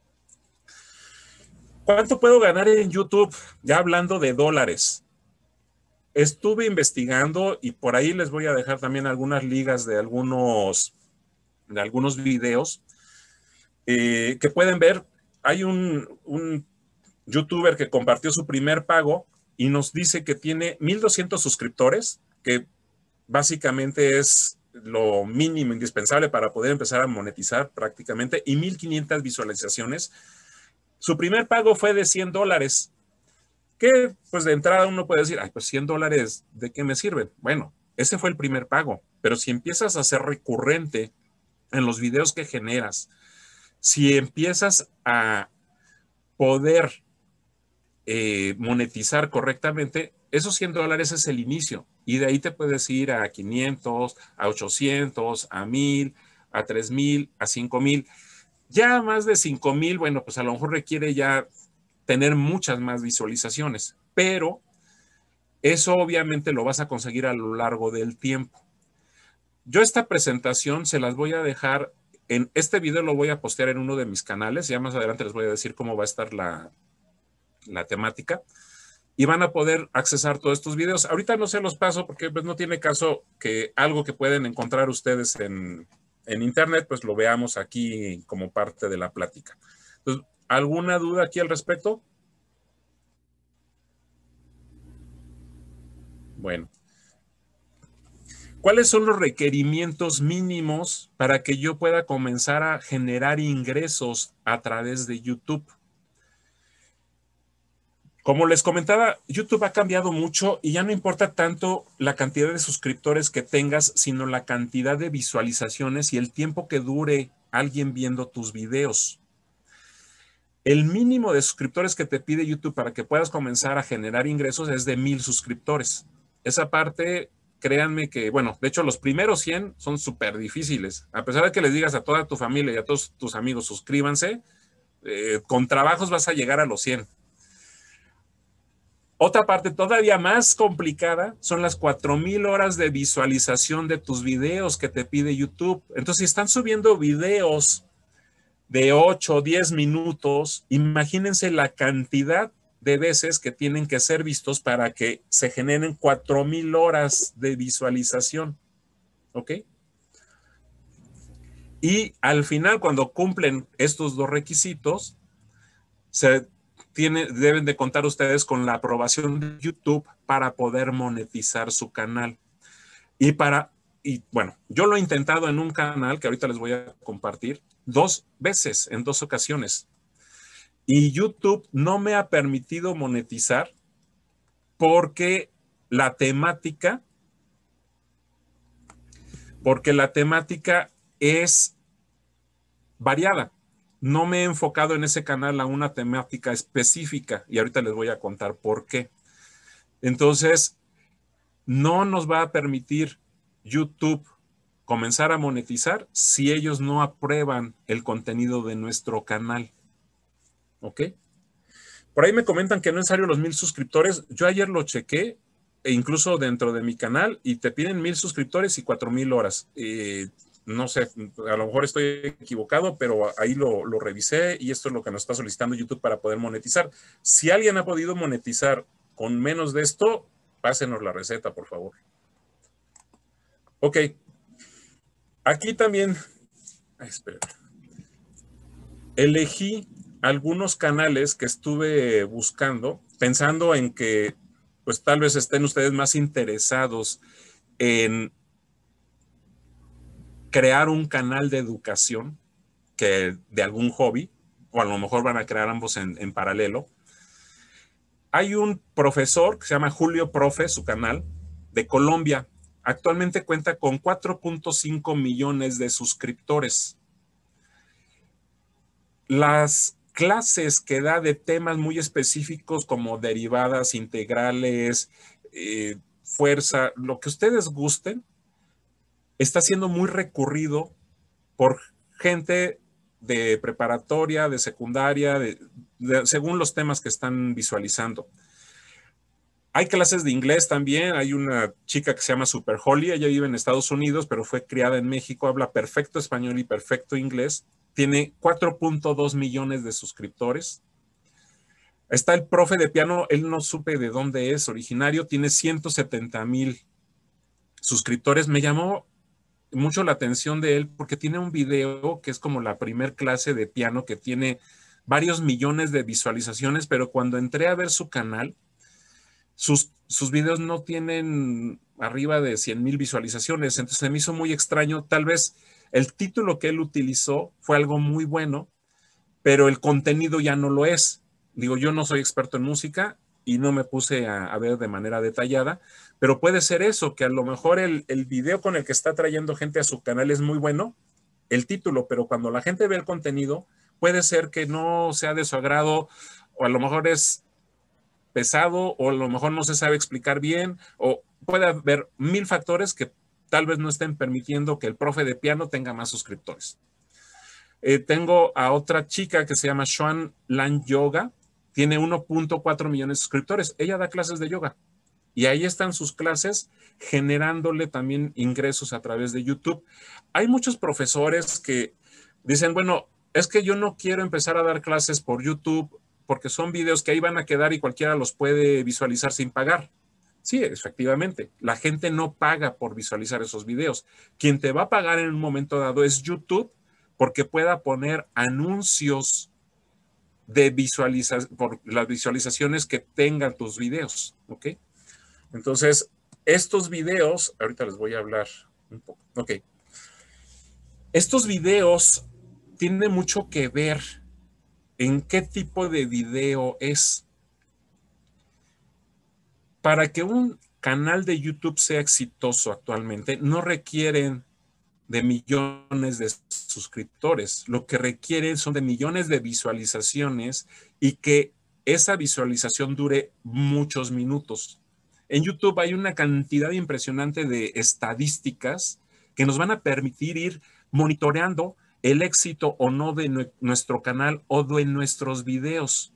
¿Cuánto puedo ganar en YouTube? Ya hablando de dólares. Estuve investigando y por ahí les voy a dejar también algunas ligas de algunos, de algunos videos eh, que pueden ver. Hay un, un youtuber que compartió su primer pago y nos dice que tiene mil doscientos suscriptores, que básicamente es lo mínimo indispensable para poder empezar a monetizar prácticamente, y mil quinientas visualizaciones. Su primer pago fue de cien dólares, que pues de entrada uno puede decir, ay, pues cien dólares, ¿de qué me sirven? Bueno, ese fue el primer pago, pero si empiezas a ser recurrente en los videos que generas, si empiezas a poder eh, monetizar correctamente, esos cien dólares es el inicio, y de ahí te puedes ir a quinientos, a ochocientos, a mil, a tres mil, a cinco mil. Ya más de cinco mil, bueno, pues a lo mejor requiere ya tener muchas más visualizaciones, pero eso obviamente lo vas a conseguir a lo largo del tiempo. Yo esta presentación se las voy a dejar, en este video lo voy a postear en uno de mis canales, ya más adelante les voy a decir cómo va a estar la, la temática, y van a poder accesar todos estos videos. Ahorita no se los paso porque pues, no tiene caso que algo que pueden encontrar ustedes en... en internet, pues lo veamos aquí como parte de la plática. Entonces, ¿alguna duda aquí al respecto? Bueno. ¿Cuáles son los requerimientos mínimos para que yo pueda comenzar a generar ingresos a través de YouTube? Como les comentaba, YouTube ha cambiado mucho y ya no importa tanto la cantidad de suscriptores que tengas, sino la cantidad de visualizaciones y el tiempo que dure alguien viendo tus videos. El mínimo de suscriptores que te pide YouTube para que puedas comenzar a generar ingresos es de mil suscriptores. Esa parte, créanme que, bueno, de hecho los primeros cien son súper difíciles. A pesar de que les digas a toda tu familia y a todos tus amigos, suscríbanse, eh, con trabajos vas a llegar a los cien. Otra parte todavía más complicada son las cuatro mil horas de visualización de tus videos que te pide YouTube. Entonces, si están subiendo videos de ocho o diez minutos, imagínense la cantidad de veces que tienen que ser vistos para que se generen cuatro mil horas de visualización. ¿Ok? Y al final, cuando cumplen estos dos requisitos, se Tiene, deben de contar ustedes con la aprobación de YouTube para poder monetizar su canal. Y para, y bueno, yo lo he intentado en un canal que ahorita les voy a compartir dos veces, en dos ocasiones. Y YouTube no me ha permitido monetizar porque la temática, porque la temática es variada. No me he enfocado en ese canal a una temática específica y ahorita les voy a contar por qué. Entonces, no nos va a permitir YouTube comenzar a monetizar si ellos no aprueban el contenido de nuestro canal. ¿Ok? Por ahí me comentan que no es necesario los mil suscriptores. Yo ayer lo chequé, e incluso dentro de mi canal, y te piden mil suscriptores y cuatro mil horas. Eh, No sé, a lo mejor estoy equivocado, pero ahí lo, lo revisé y esto es lo que nos está solicitando YouTube para poder monetizar. Si alguien ha podido monetizar con menos de esto, pásenos la receta, por favor. Ok. Aquí también, espera. Elegí algunos canales que estuve buscando, pensando en que, pues tal vez estén ustedes más interesados en crear un canal de educación que de algún hobby, o a lo mejor van a crear ambos en, en paralelo. Hay un profesor que se llama Julio Profe, su canal, de Colombia. Actualmente cuenta con cuatro punto cinco millones de suscriptores. Las clases que da de temas muy específicos como derivadas, integrales, eh, fuerza, lo que ustedes gusten, está siendo muy recurrido por gente de preparatoria, de secundaria, de, de, según los temas que están visualizando. Hay clases de inglés también. Hay una chica que se llama Super Holly. Ella vive en Estados Unidos, pero fue criada en México. Habla perfecto español y perfecto inglés. Tiene cuatro punto dos millones de suscriptores. Está el profe de piano. Él no supe de dónde es originario. Tiene ciento setenta mil suscriptores. Me llamó mucho la atención de él porque tiene un video que es como la primer clase de piano que tiene varios millones de visualizaciones, pero cuando entré a ver su canal, sus, sus videos no tienen arriba de cien mil visualizaciones, entonces se me hizo muy extraño. Tal vez el título que él utilizó fue algo muy bueno, pero el contenido ya no lo es. Digo, yo no soy experto en música y no me puse a, a ver de manera detallada, pero puede ser eso, que a lo mejor el, el video con el que está trayendo gente a su canal es muy bueno, el título, pero cuando la gente ve el contenido, puede ser que no sea de su agrado, o a lo mejor es pesado, o a lo mejor no se sabe explicar bien, o puede haber mil factores que tal vez no estén permitiendo que el profe de piano tenga más suscriptores. Eh, tengo a otra chica que se llama Xuan Lan Yoga, tiene uno punto cuatro millones de suscriptores. Ella da clases de yoga y ahí están sus clases generándole también ingresos a través de YouTube. Hay muchos profesores que dicen, bueno, es que yo no quiero empezar a dar clases por YouTube porque son videos que ahí van a quedar y cualquiera los puede visualizar sin pagar. Sí, efectivamente, la gente no paga por visualizar esos videos. Quien te va a pagar en un momento dado es YouTube porque pueda poner anuncios de visualizar por las visualizaciones que tengan tus videos, ¿ok? Entonces, estos videos, ahorita les voy a hablar un poco. Ok. Estos videos tienen mucho que ver en qué tipo de video es. Para que un canal de YouTube sea exitoso actualmente, no requieren de millones de suscriptores. Lo que requieren son de millones de visualizaciones y que esa visualización dure muchos minutos. En YouTube hay una cantidad impresionante de estadísticas que nos van a permitir ir monitoreando el éxito o no de nuestro canal o de nuestros videos.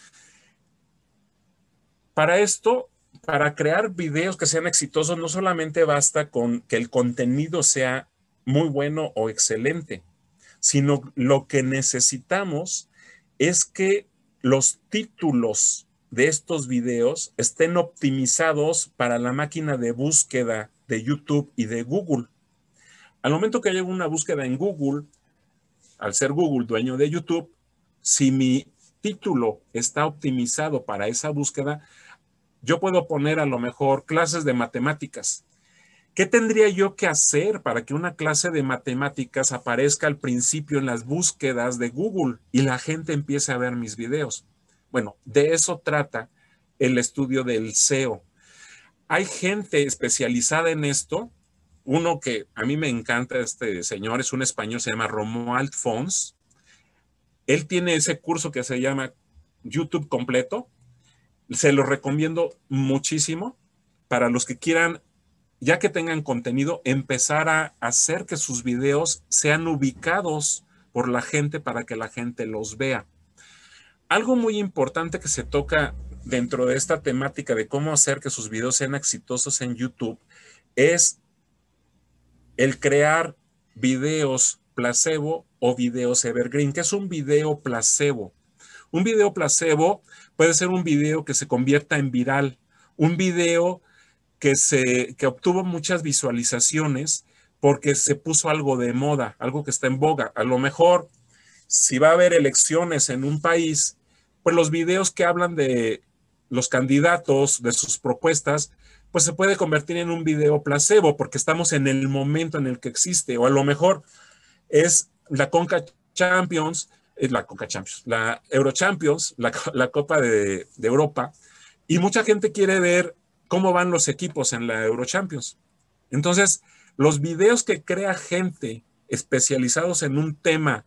Para esto, para crear videos que sean exitosos, no solamente basta con que el contenido sea muy bueno o excelente, sino lo que necesitamos es que los títulos de estos videos estén optimizados para la máquina de búsqueda de YouTube y de Google. Al momento que haya una búsqueda en Google, al ser Google dueño de YouTube, si mi título está optimizado para esa búsqueda, yo puedo poner a lo mejor clases de matemáticas. ¿Qué tendría yo que hacer para que una clase de matemáticas aparezca al principio en las búsquedas de Google y la gente empiece a ver mis videos? Bueno, de eso trata el estudio del S E O. Hay gente especializada en esto. Uno que a mí me encanta, este señor, es un español, se llama Romuald Fons. Él tiene ese curso que se llama YouTube completo. Se lo recomiendo muchísimo para los que quieran, ya que tengan contenido, empezar a hacer que sus videos sean ubicados por la gente para que la gente los vea. Algo muy importante que se toca dentro de esta temática de cómo hacer que sus videos sean exitosos en YouTube es el crear videos placebo o videos evergreen. ¿Qué es un video placebo? Un video placebo puede ser un video que se convierta en viral, un video que, se, que obtuvo muchas visualizaciones porque se puso algo de moda, algo que está en boga. A lo mejor, si va a haber elecciones en un país, pues los videos que hablan de los candidatos, de sus propuestas, pues se puede convertir en un video placebo porque estamos en el momento en el que existe. O a lo mejor es la Conca Champions, es la Conca Champions, la Euro Champions, la, la Copa de, de Europa, y mucha gente quiere ver cómo van los equipos en la Euro Champions. Entonces, los videos que crea gente especializados en un tema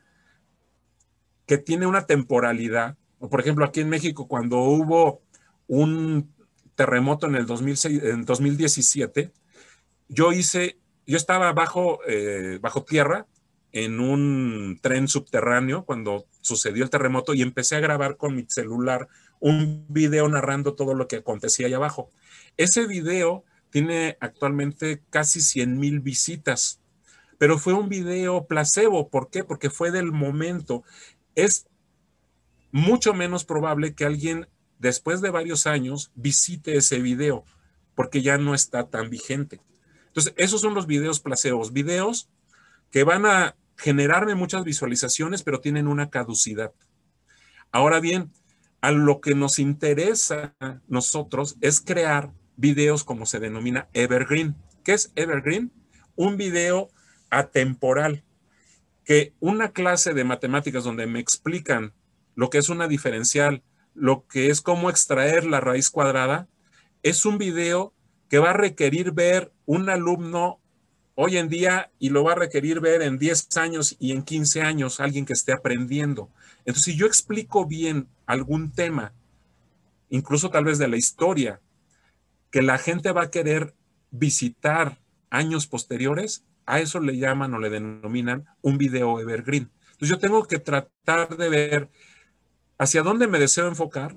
que tiene una temporalidad, o por ejemplo aquí en México cuando hubo un terremoto en el dos mil seis, en dos mil diecisiete, yo hice, yo estaba bajo, eh, bajo tierra en un tren subterráneo cuando sucedió el terremoto y empecé a grabar con mi celular un video narrando todo lo que acontecía allá abajo. Ese video tiene actualmente casi cien mil visitas, pero fue un video placebo. ¿Por qué? Porque fue del momento. Es mucho menos probable que alguien después de varios años visite ese video porque ya no está tan vigente. Entonces, esos son los videos placebos, videos que van a generarme muchas visualizaciones, pero tienen una caducidad. Ahora bien, a lo que nos interesa a nosotros es crear videos como se denomina evergreen. ¿Qué es evergreen? Un video atemporal, que una clase de matemáticas donde me explican lo que es una diferencial, lo que es cómo extraer la raíz cuadrada, es un video que va a requerir ver un alumno hoy en día y lo va a requerir ver en diez años y en quince años alguien que esté aprendiendo. Entonces, si yo explico bien algún tema, incluso tal vez de la historia, que la gente va a querer visitar años posteriores, a eso le llaman o le denominan un video evergreen. Entonces, yo tengo que tratar de ver hacia dónde me deseo enfocar.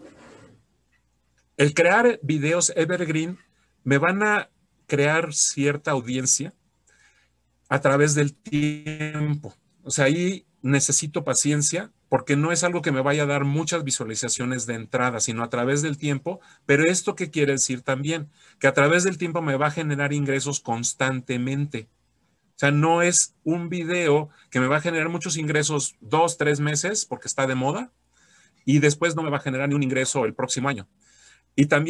El crear videos evergreen me van a crear cierta audiencia a través del tiempo. O sea, ahí necesito paciencia porque no es algo que me vaya a dar muchas visualizaciones de entrada, sino a través del tiempo. Pero esto qué quiere decir también, que a través del tiempo me va a generar ingresos constantemente. O sea, no es un video que me va a generar muchos ingresos dos, tres meses porque está de moda y después no me va a generar ni un ingreso el próximo año. Y también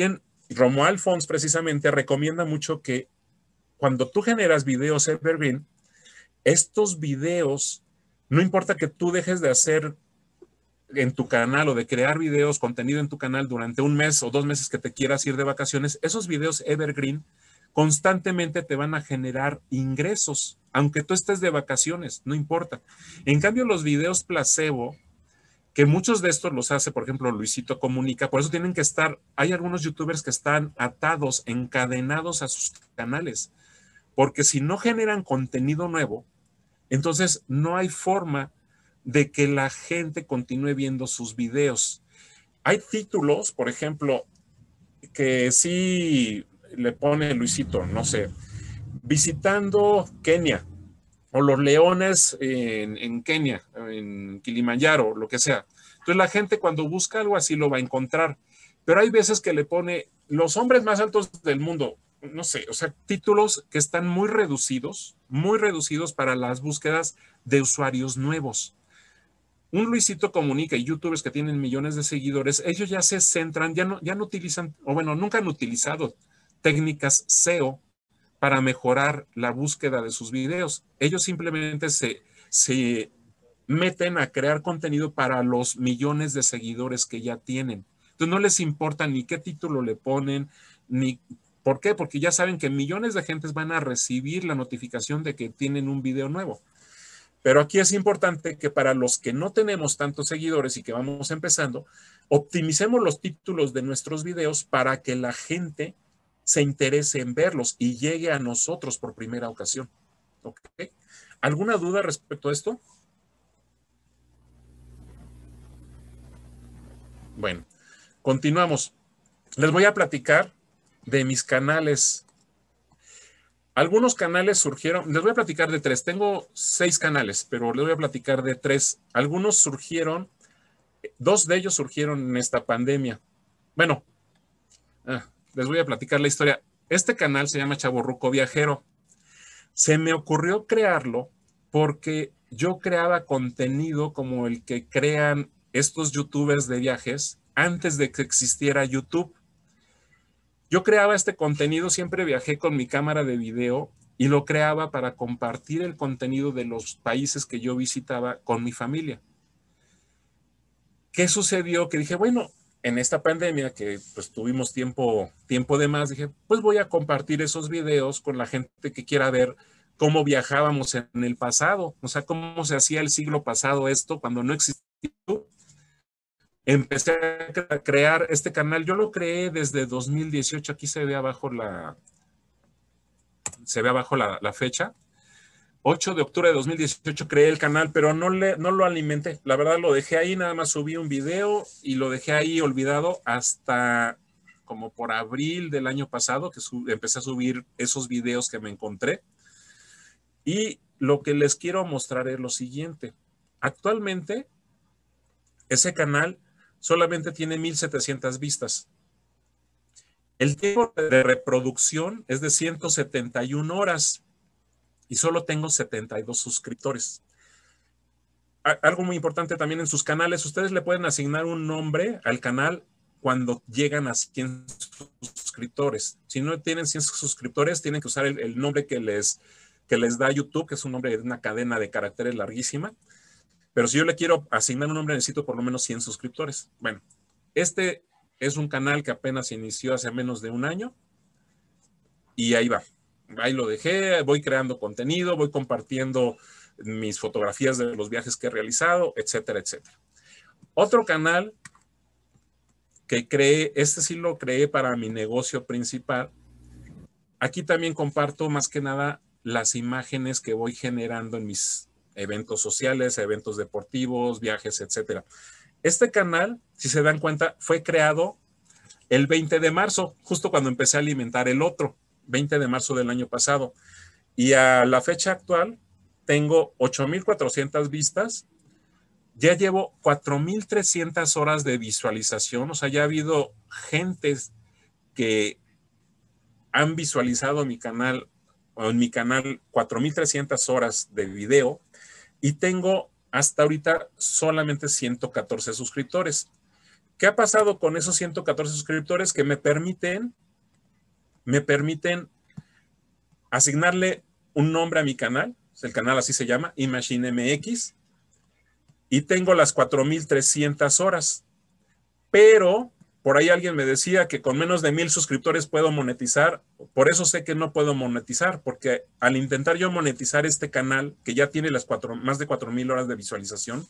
Romuald Fons precisamente recomienda mucho que cuando tú generas videos evergreen, estos videos, no importa que tú dejes de hacer en tu canal o de crear videos, contenido en tu canal durante un mes o dos meses que te quieras ir de vacaciones, esos videos evergreen constantemente te van a generar ingresos, aunque tú estés de vacaciones, no importa. En cambio, los videos placebo, que muchos de estos los hace, por ejemplo, Luisito Comunica, por eso tienen que estar, hay algunos youtubers que están atados, encadenados a sus canales, porque si no generan contenido nuevo, entonces no hay forma de que la gente continúe viendo sus videos. Hay títulos, por ejemplo, que sí le pone Luisito, no sé, visitando Kenia, o los leones en, en Kenia, en Kilimanjaro, lo que sea. Entonces la gente cuando busca algo así lo va a encontrar, pero hay veces que le pone los hombres más altos del mundo, no sé, o sea, títulos que están muy reducidos, muy reducidos para las búsquedas de usuarios nuevos. Un Luisito Comunica y youtubers que tienen millones de seguidores, ellos ya se centran, ya no, ya no utilizan, o bueno, nunca han utilizado técnicas S E O para mejorar la búsqueda de sus videos. Ellos simplemente se, se meten a crear contenido para los millones de seguidores que ya tienen. Entonces no les importa ni qué título le ponen, ni por qué, porque ya saben que millones de gentes van a recibir la notificación de que tienen un video nuevo. Pero aquí es importante que para los que no tenemos tantos seguidores y que vamos empezando, optimicemos los títulos de nuestros videos para que la gente se interese en verlos y llegue a nosotros por primera ocasión. ¿Ok? ¿Alguna duda respecto a esto? Bueno, continuamos. Les voy a platicar de mis canales. Algunos canales surgieron, les voy a platicar de tres. Tengo seis canales, pero les voy a platicar de tres. Algunos surgieron, dos de ellos surgieron en esta pandemia. Bueno, ah, les voy a platicar la historia. Este canal se llama Chavorruco Viajero. Se me ocurrió crearlo porque yo creaba contenido como el que crean estos youtubers de viajes antes de que existiera YouTube. Yo creaba este contenido, siempre viajé con mi cámara de video y lo creaba para compartir el contenido de los países que yo visitaba con mi familia. ¿Qué sucedió? Que dije, bueno, en esta pandemia que pues tuvimos tiempo, tiempo de más, dije, pues voy a compartir esos videos con la gente que quiera ver cómo viajábamos en el pasado, o sea, cómo se hacía el siglo pasado esto cuando no existía. Empecé a crear este canal, yo lo creé desde dos mil dieciocho, aquí se ve abajo la, se ve abajo la, la fecha. ocho de octubre de dos mil dieciocho creé el canal, pero no, le, no lo alimenté. La verdad lo dejé ahí, nada más subí un video y lo dejé ahí olvidado hasta como por abril del año pasado, que empecé a subir esos videos que me encontré. Y lo que les quiero mostrar es lo siguiente. Actualmente, ese canal solamente tiene mil setecientas vistas. El tiempo de reproducción es de ciento setenta y una horas y solo tengo setenta y dos suscriptores. Algo muy importante también en sus canales, ustedes le pueden asignar un nombre al canal cuando llegan a cien suscriptores. Si no tienen cien suscriptores, tienen que usar el, el nombre que les, que les da YouTube, que es un nombre de una cadena de caracteres larguísima. Pero si yo le quiero asignar un nombre, necesito por lo menos cien suscriptores. Bueno, este es un canal que apenas inició hace menos de un año y ahí va. Ahí lo dejé, voy creando contenido, voy compartiendo mis fotografías de los viajes que he realizado, etcétera, etcétera. Otro canal que creé, este sí lo creé para mi negocio principal. Aquí también comparto más que nada las imágenes que voy generando en mis eventos sociales, eventos deportivos, viajes, etcétera. Este canal, si se dan cuenta, fue creado el veinte de marzo, justo cuando empecé a alimentar el otro, veinte de marzo del año pasado. Y a la fecha actual tengo ocho mil cuatrocientas vistas. Ya llevo cuatro mil trescientas horas de visualización. O sea, ya ha habido gentes que han visualizado mi canal, o en mi canal, cuatro mil trescientas horas de video. Y tengo hasta ahorita solamente ciento catorce suscriptores. ¿Qué ha pasado con esos ciento catorce suscriptores que me permiten, me permiten asignarle un nombre a mi canal? El canal así se llama, Imagine M X, y tengo las cuatro mil trescientas horas. Pero por ahí alguien me decía que con menos de mil suscriptores puedo monetizar. Por eso sé que no puedo monetizar, porque al intentar yo monetizar este canal, que ya tiene las cuatro, más de cuatro mil horas de visualización,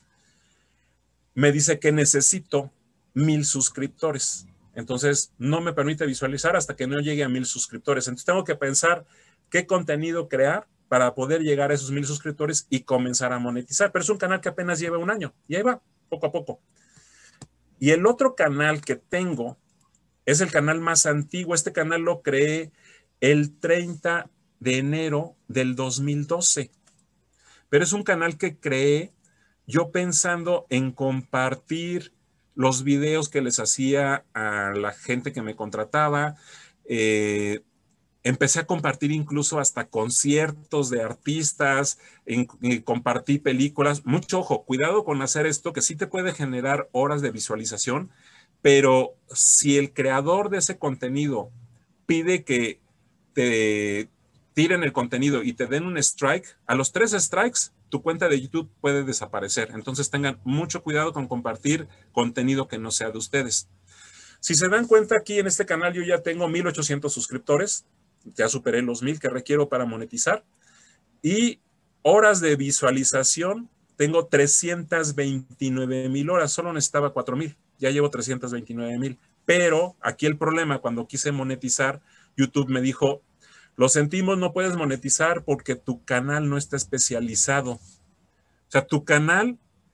me dice que necesito mil suscriptores. Entonces, no me permite visualizar hasta que no llegue a mil suscriptores. Entonces, tengo que pensar qué contenido crear para poder llegar a esos mil suscriptores y comenzar a monetizar. Pero es un canal que apenas lleva un año. Y ahí va, poco a poco. Y el otro canal que tengo es el canal más antiguo. Este canal lo creé el treinta de enero del dos mil doce. Pero es un canal que creé yo pensando en compartir los videos que les hacía a la gente que me contrataba. Eh, empecé a compartir incluso hasta conciertos de artistas, en, en, compartí películas. Mucho ojo, cuidado con hacer esto, que sí te puede generar horas de visualización, pero si el creador de ese contenido pide que te tiren el contenido y te den un strike, a los tres strikes, tu cuenta de YouTube puede desaparecer. Entonces tengan mucho cuidado con compartir contenido que no sea de ustedes. Si se dan cuenta, aquí en este canal yo ya tengo mil ochocientos suscriptores, ya superé los mil que requiero para monetizar, y horas de visualización, tengo trescientas veintinueve mil horas, solo necesitaba cuatro mil, ya llevo trescientas veintinueve mil, pero aquí el problema, cuando quise monetizar, YouTube me dijo, lo sentimos, no puedes monetizar porque tu canal no está especializado. O sea, tu canal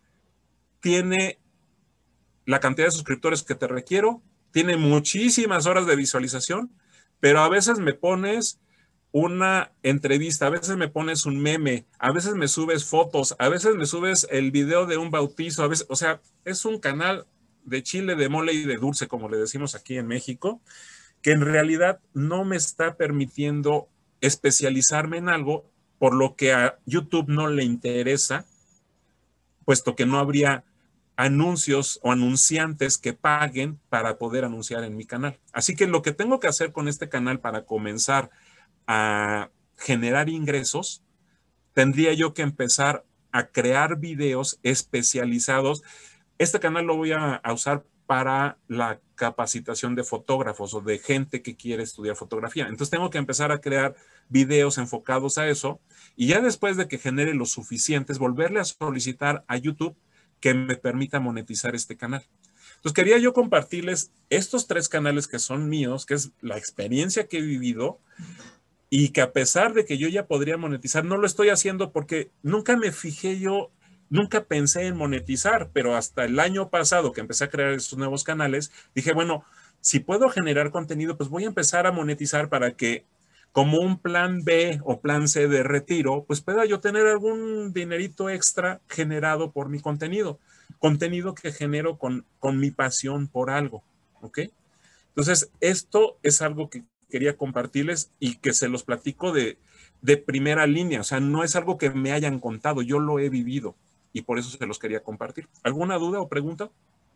tiene la cantidad de suscriptores que te requiero, tiene muchísimas horas de visualización, pero a veces me pones una entrevista, a veces me pones un meme, a veces me subes fotos, a veces me subes el video de un bautizo, a veces, o sea, es un canal de chile, de mole y de dulce, como le decimos aquí en México, que en realidad no me está permitiendo especializarme en algo, por lo que a YouTube no le interesa, puesto que no habría anuncios o anunciantes que paguen para poder anunciar en mi canal. Así que lo que tengo que hacer con este canal para comenzar a generar ingresos, tendría yo que empezar a crear videos especializados. Este canal lo voy a, a usar para la capacitación de fotógrafos o de gente que quiere estudiar fotografía. Entonces tengo que empezar a crear videos enfocados a eso y ya después de que genere los suficientes, volverle a solicitar a YouTube que me permita monetizar este canal. Entonces quería yo compartirles estos tres canales que son míos, que es la experiencia que he vivido y que a pesar de que yo ya podría monetizar, no lo estoy haciendo porque nunca me fijé yo, nunca pensé en monetizar, pero hasta el año pasado que empecé a crear estos nuevos canales, dije, bueno, si puedo generar contenido, pues voy a empezar a monetizar para que como un plan B o plan C de retiro, pues pueda yo tener algún dinerito extra generado por mi contenido, contenido que genero con, con mi pasión por algo, ¿ok? Entonces, esto es algo que quería compartirles y que se los platico de, de primera línea, o sea, no es algo que me hayan contado, yo lo he vivido y por eso se los quería compartir. ¿Alguna duda o pregunta?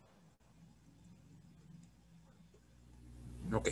Ok.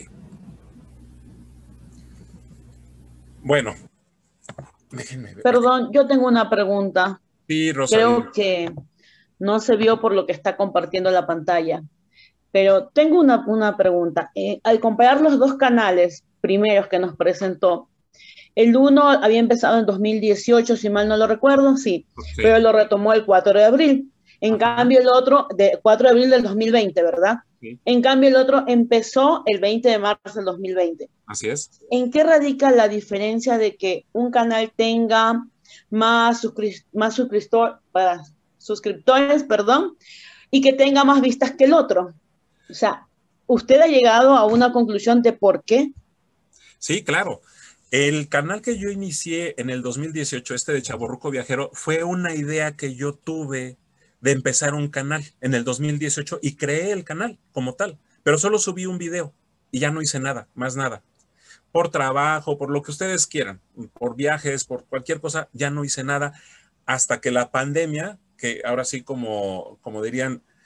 Bueno, déjenme ver. Perdón, yo tengo una pregunta. Sí, Rosalía. Creo que no se vio por lo que está compartiendo la pantalla, pero tengo una, una pregunta. Eh, al comparar los dos canales primeros que nos presentó, el uno había empezado en dos mil dieciocho, si mal no lo recuerdo, sí, sí. Pero lo retomó el cuatro de abril. En Ajá. cambio, el otro, de cuatro de abril del dos mil veinte, ¿verdad? Sí. En cambio, el otro empezó el veinte de marzo del dos mil veinte. Así es. ¿En qué radica la diferencia de que un canal tenga más, suscri más suscriptor para suscriptores, perdón, y que tenga más vistas que el otro? O sea, ¿usted ha llegado a una conclusión de por qué? Sí, claro. El canal que yo inicié en el dos mil dieciocho, este de Chavorruco Viajero, fue una idea que yo tuve de empezar un canal en el dos mil dieciocho y creé el canal como tal, pero solo subí un video y ya no hice nada, más nada. Por trabajo, por lo que ustedes quieran, por viajes, por cualquier cosa, ya no hice nada hasta que la pandemia, que ahora sí como, como dirían,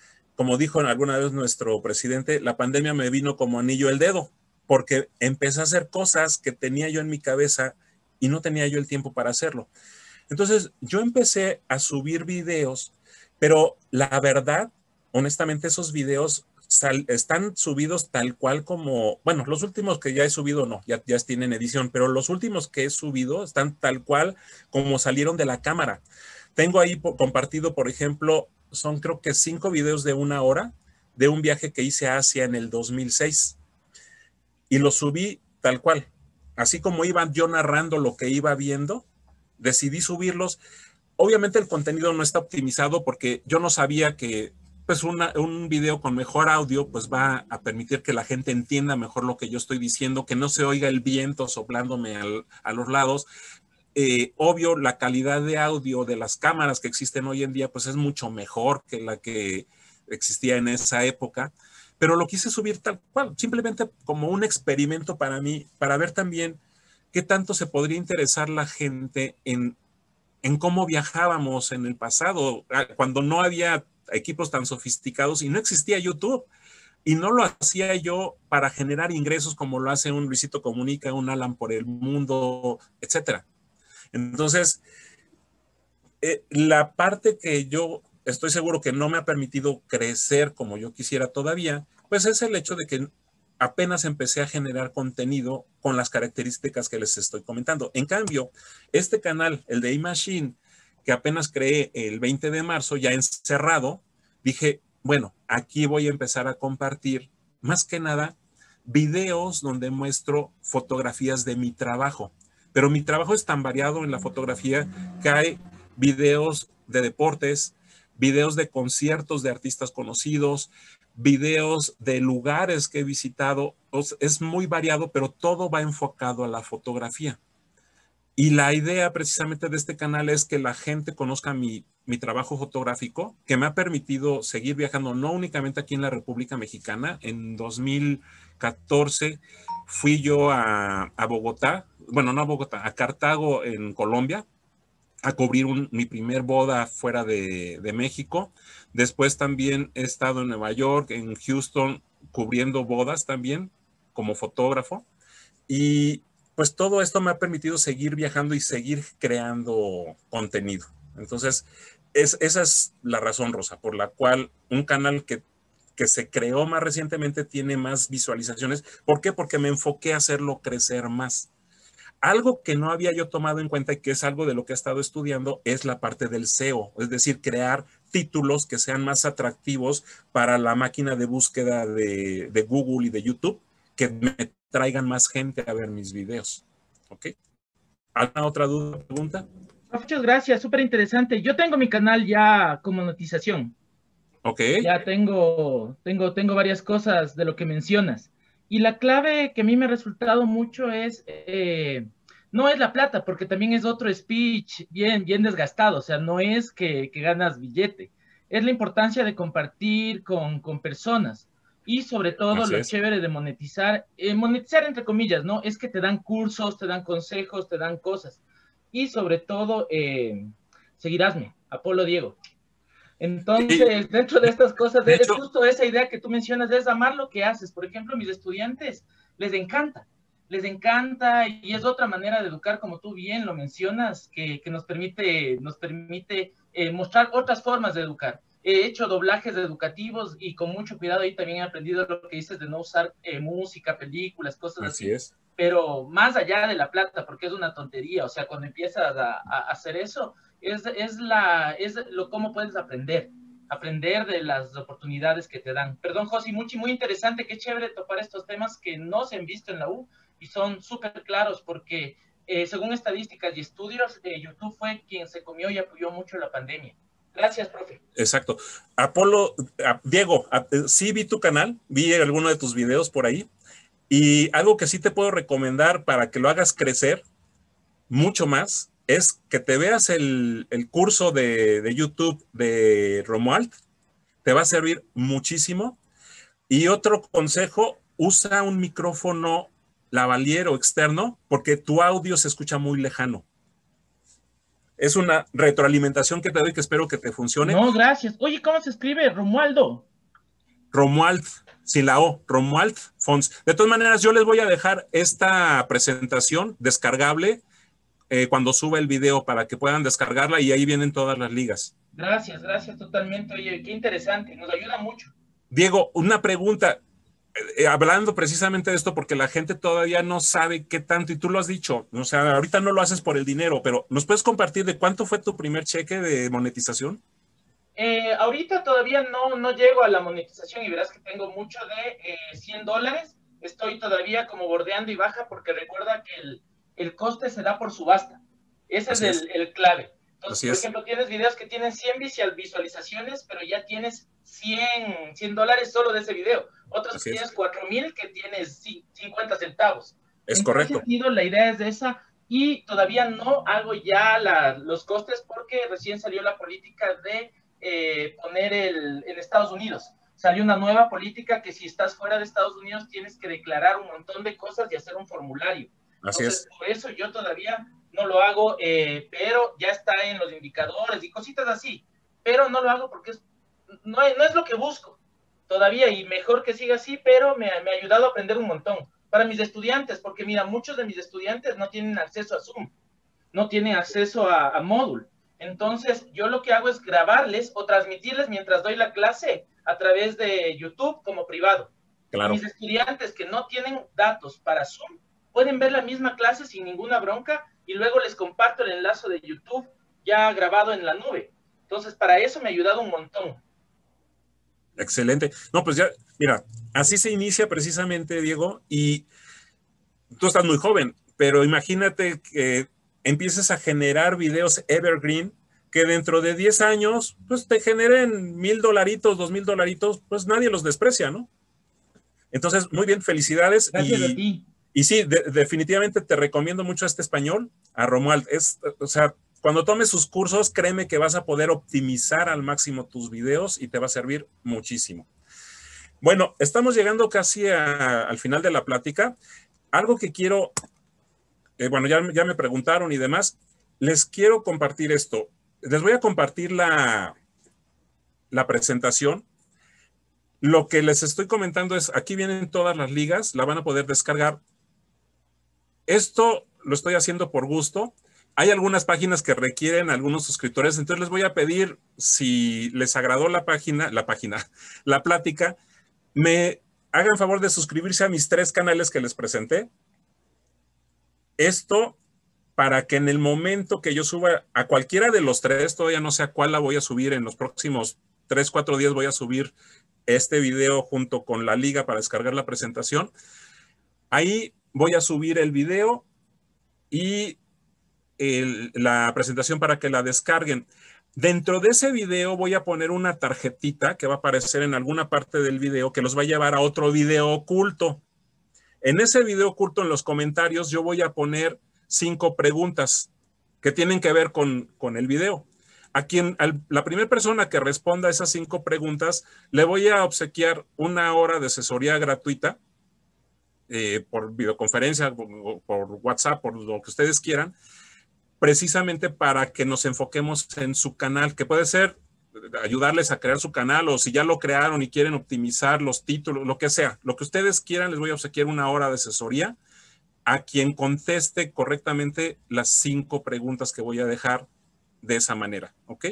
como dijo alguna vez nuestro presidente, la pandemia me vino como anillo al dedo, porque empecé a hacer cosas que tenía yo en mi cabeza y no tenía yo el tiempo para hacerlo. Entonces, yo empecé a subir videos, pero la verdad, honestamente, esos videos sal, están subidos tal cual como, bueno, los últimos que ya he subido no, ya, ya tienen edición, pero los últimos que he subido están tal cual como salieron de la cámara. Tengo ahí por, compartido, por ejemplo, son creo que cinco videos de una hora de un viaje que hice a Asia en el dos mil seis y los subí tal cual. Así como iba yo narrando lo que iba viendo, decidí subirlos. Obviamente el contenido no está optimizado porque yo no sabía que pues una, un video con mejor audio pues va a permitir que la gente entienda mejor lo que yo estoy diciendo, que no se oiga el viento soplándome al, a los lados. Eh, obvio, la calidad de audio de las cámaras que existen hoy en día pues es mucho mejor que la que existía en esa época, pero lo quise subir tal cual, simplemente como un experimento para mí, para ver también qué tanto se podría interesar la gente en, en cómo viajábamos en el pasado, cuando no había equipos tan sofisticados y no existía YouTube. Y no lo hacía yo para generar ingresos como lo hace un Luisito Comunica, un Alan por el Mundo, etcétera. Entonces, eh, la parte que yo estoy seguro que no me ha permitido crecer como yo quisiera todavía, pues es el hecho de que apenas empecé a generar contenido con las características que les estoy comentando. En cambio, este canal, el de eMachine, que apenas creé el veinte de marzo, ya encerrado, dije, bueno, aquí voy a empezar a compartir, más que nada, videos donde muestro fotografías de mi trabajo. Pero mi trabajo es tan variado en la fotografía que hay videos de deportes, videos de conciertos de artistas conocidos, videos de lugares que he visitado. Es muy variado, pero todo va enfocado a la fotografía. Y la idea precisamente de este canal es que la gente conozca mi, mi trabajo fotográfico, que me ha permitido seguir viajando, no únicamente aquí en la República Mexicana. En dos mil catorce fui yo a, a Bogotá, bueno, no a Bogotá, a Cartago en Colombia, a cubrir un, mi primer boda fuera de, de México. Después también he estado en Nueva York, en Houston, cubriendo bodas también como fotógrafo. Y pues todo esto me ha permitido seguir viajando y seguir creando contenido. Entonces, es, esa es la razón, Rosa, por la cual un canal que, que se creó más recientemente tiene más visualizaciones. ¿Por qué? Porque me enfoqué a hacerlo crecer más. Algo que no había yo tomado en cuenta y que es algo de lo que he estado estudiando es la parte del S E O, es decir, crear títulos que sean más atractivos para la máquina de búsqueda de, de Google y de YouTube, que me traigan más gente a ver mis videos. ¿Ok? ¿Alguna otra duda, pregunta? Muchas gracias, súper interesante. Yo tengo mi canal ya con monetización. Ok. Ya tengo, tengo, tengo varias cosas de lo que mencionas. Y la clave que a mí me ha resultado mucho es, eh, no es la plata, porque también es otro speech bien, bien desgastado. O sea, no es que, que ganas billete. Es la importancia de compartir con, con personas. Y sobre todo Así lo es. chévere de monetizar, eh, monetizar entre comillas, ¿no? Es que te dan cursos, te dan consejos, te dan cosas. Y sobre todo, eh, seguirásme, Apolo Diego. Entonces, dentro de estas cosas, De es hecho, justo esa idea que tú mencionas, es amar lo que haces. Por ejemplo, a mis estudiantes les encanta, les encanta y es otra manera de educar, como tú bien lo mencionas, que, que nos permite, nos permite eh, mostrar otras formas de educar. He hecho doblajes educativos y con mucho cuidado ahí también he aprendido lo que dices de no usar eh, música, películas, cosas así. así es. Pero más allá de la plata, porque es una tontería, o sea, cuando empiezas a, a hacer eso, es, es, la, es lo cómo puedes aprender, aprender de las oportunidades que te dan. Perdón, Josi, muy, muy interesante, qué chévere topar estos temas que no se han visto en la U y son súper claros porque eh, según estadísticas y estudios, eh, YouTube fue quien se comió y apoyó mucho la pandemia. Gracias, profe. Exacto. Apolo, Diego, sí vi tu canal, vi alguno de tus videos por ahí y algo que sí te puedo recomendar para que lo hagas crecer mucho más es que te veas el, el curso de, de YouTube de Romuald, te va a servir muchísimo. Y otro consejo, usa un micrófono lavalier o externo porque tu audio se escucha muy lejano. Es una retroalimentación que te doy que espero que te funcione. No, gracias. Oye, ¿cómo se escribe? Romualdo. Romuald, sin la O, Romuald Fons. De todas maneras, yo les voy a dejar esta presentación descargable eh, cuando suba el video para que puedan descargarla y ahí vienen todas las ligas. Gracias, gracias totalmente. Oye, qué interesante, nos ayuda mucho. Diego, una pregunta, eh, hablando precisamente de esto, porque la gente todavía no sabe qué tanto, y tú lo has dicho, o sea, ahorita no lo haces por el dinero, pero ¿nos puedes compartir de cuánto fue tu primer cheque de monetización? Eh, ahorita todavía no, no llego a la monetización y verás que tengo mucho de eh, cien dólares. Estoy todavía como bordeando y baja porque recuerda que el, el coste se da por subasta. Ese Así es, es. El, el clave. Entonces, Así por es. ejemplo, tienes videos que tienen cien visualizaciones, pero ya tienes cien, cien dólares solo de ese video. Otros Así que es. tienes cuatro mil que tienes cincuenta centavos. Es en correcto. ese sentido, la idea es de esa y todavía no hago ya la, los costes porque recién salió la política de eh, poner el, en Estados Unidos. Salió una nueva política que si estás fuera de Estados Unidos tienes que declarar un montón de cosas y hacer un formulario. Así Entonces, es. por eso yo todavía no lo hago, eh, pero ya está en los indicadores y cositas así. Pero no lo hago porque es, no, es, no es lo que busco todavía y mejor que siga así, pero me, me ha ayudado a aprender un montón. Para mis estudiantes, porque mira, muchos de mis estudiantes no tienen acceso a Zoom, no tienen acceso a, a Moodle. Entonces, yo lo que hago es grabarles o transmitirles mientras doy la clase a través de YouTube como privado. Claro. Y mis estudiantes que no tienen datos para Zoom pueden ver la misma clase sin ninguna bronca y luego les comparto el enlace de YouTube ya grabado en la nube. Entonces, para eso me ha ayudado un montón. Excelente. No, pues ya, mira, así se inicia precisamente, Diego, y tú estás muy joven, pero imagínate que empieces a generar videos evergreen que dentro de diez años, pues te generen mil dolaritos, dos mil dolaritos, pues nadie los desprecia, ¿no? Entonces, muy bien, felicidades. Gracias y, a ti. Y sí, de, definitivamente te recomiendo mucho a este español, a Romuald. Es, o sea, cuando tomes sus cursos, créeme que vas a poder optimizar al máximo tus videos y te va a servir muchísimo. Bueno, estamos llegando casi a, al final de la plática. Algo que quiero, eh, bueno, ya, ya me preguntaron y demás, les quiero compartir esto. Les voy a compartir la, la presentación. Lo que les estoy comentando es, aquí vienen todas las ligas, la van a poder descargar. Esto lo estoy haciendo por gusto. Hay algunas páginas que requieren algunos suscriptores, entonces les voy a pedir, si les agradó la página, la página, la plática, me hagan favor de suscribirse a mis tres canales que les presenté. Esto para que en el momento que yo suba a cualquiera de los tres, todavía no sé a cuál la voy a subir, en los próximos tres, cuatro días voy a subir este video junto con la liga para descargar la presentación. Ahí voy a subir el video y el, la presentación para que la descarguen. Dentro de ese video voy a poner una tarjetita que va a aparecer en alguna parte del video que los va a llevar a otro video oculto. En ese video oculto, en los comentarios, yo voy a poner cinco preguntas que tienen que ver con, con el video. A quien, a la primera persona que responda esas cinco preguntas, le voy a obsequiar una hora de asesoría gratuita eh, por videoconferencia, por, por WhatsApp, por lo que ustedes quieran, precisamente para que nos enfoquemos en su canal, que puede ser ayudarles a crear su canal, o si ya lo crearon y quieren optimizar los títulos, lo que sea, lo que ustedes quieran, les voy a obsequiar una hora de asesoría a quien conteste correctamente las cinco preguntas que voy a dejar de esa manera, ¿ok?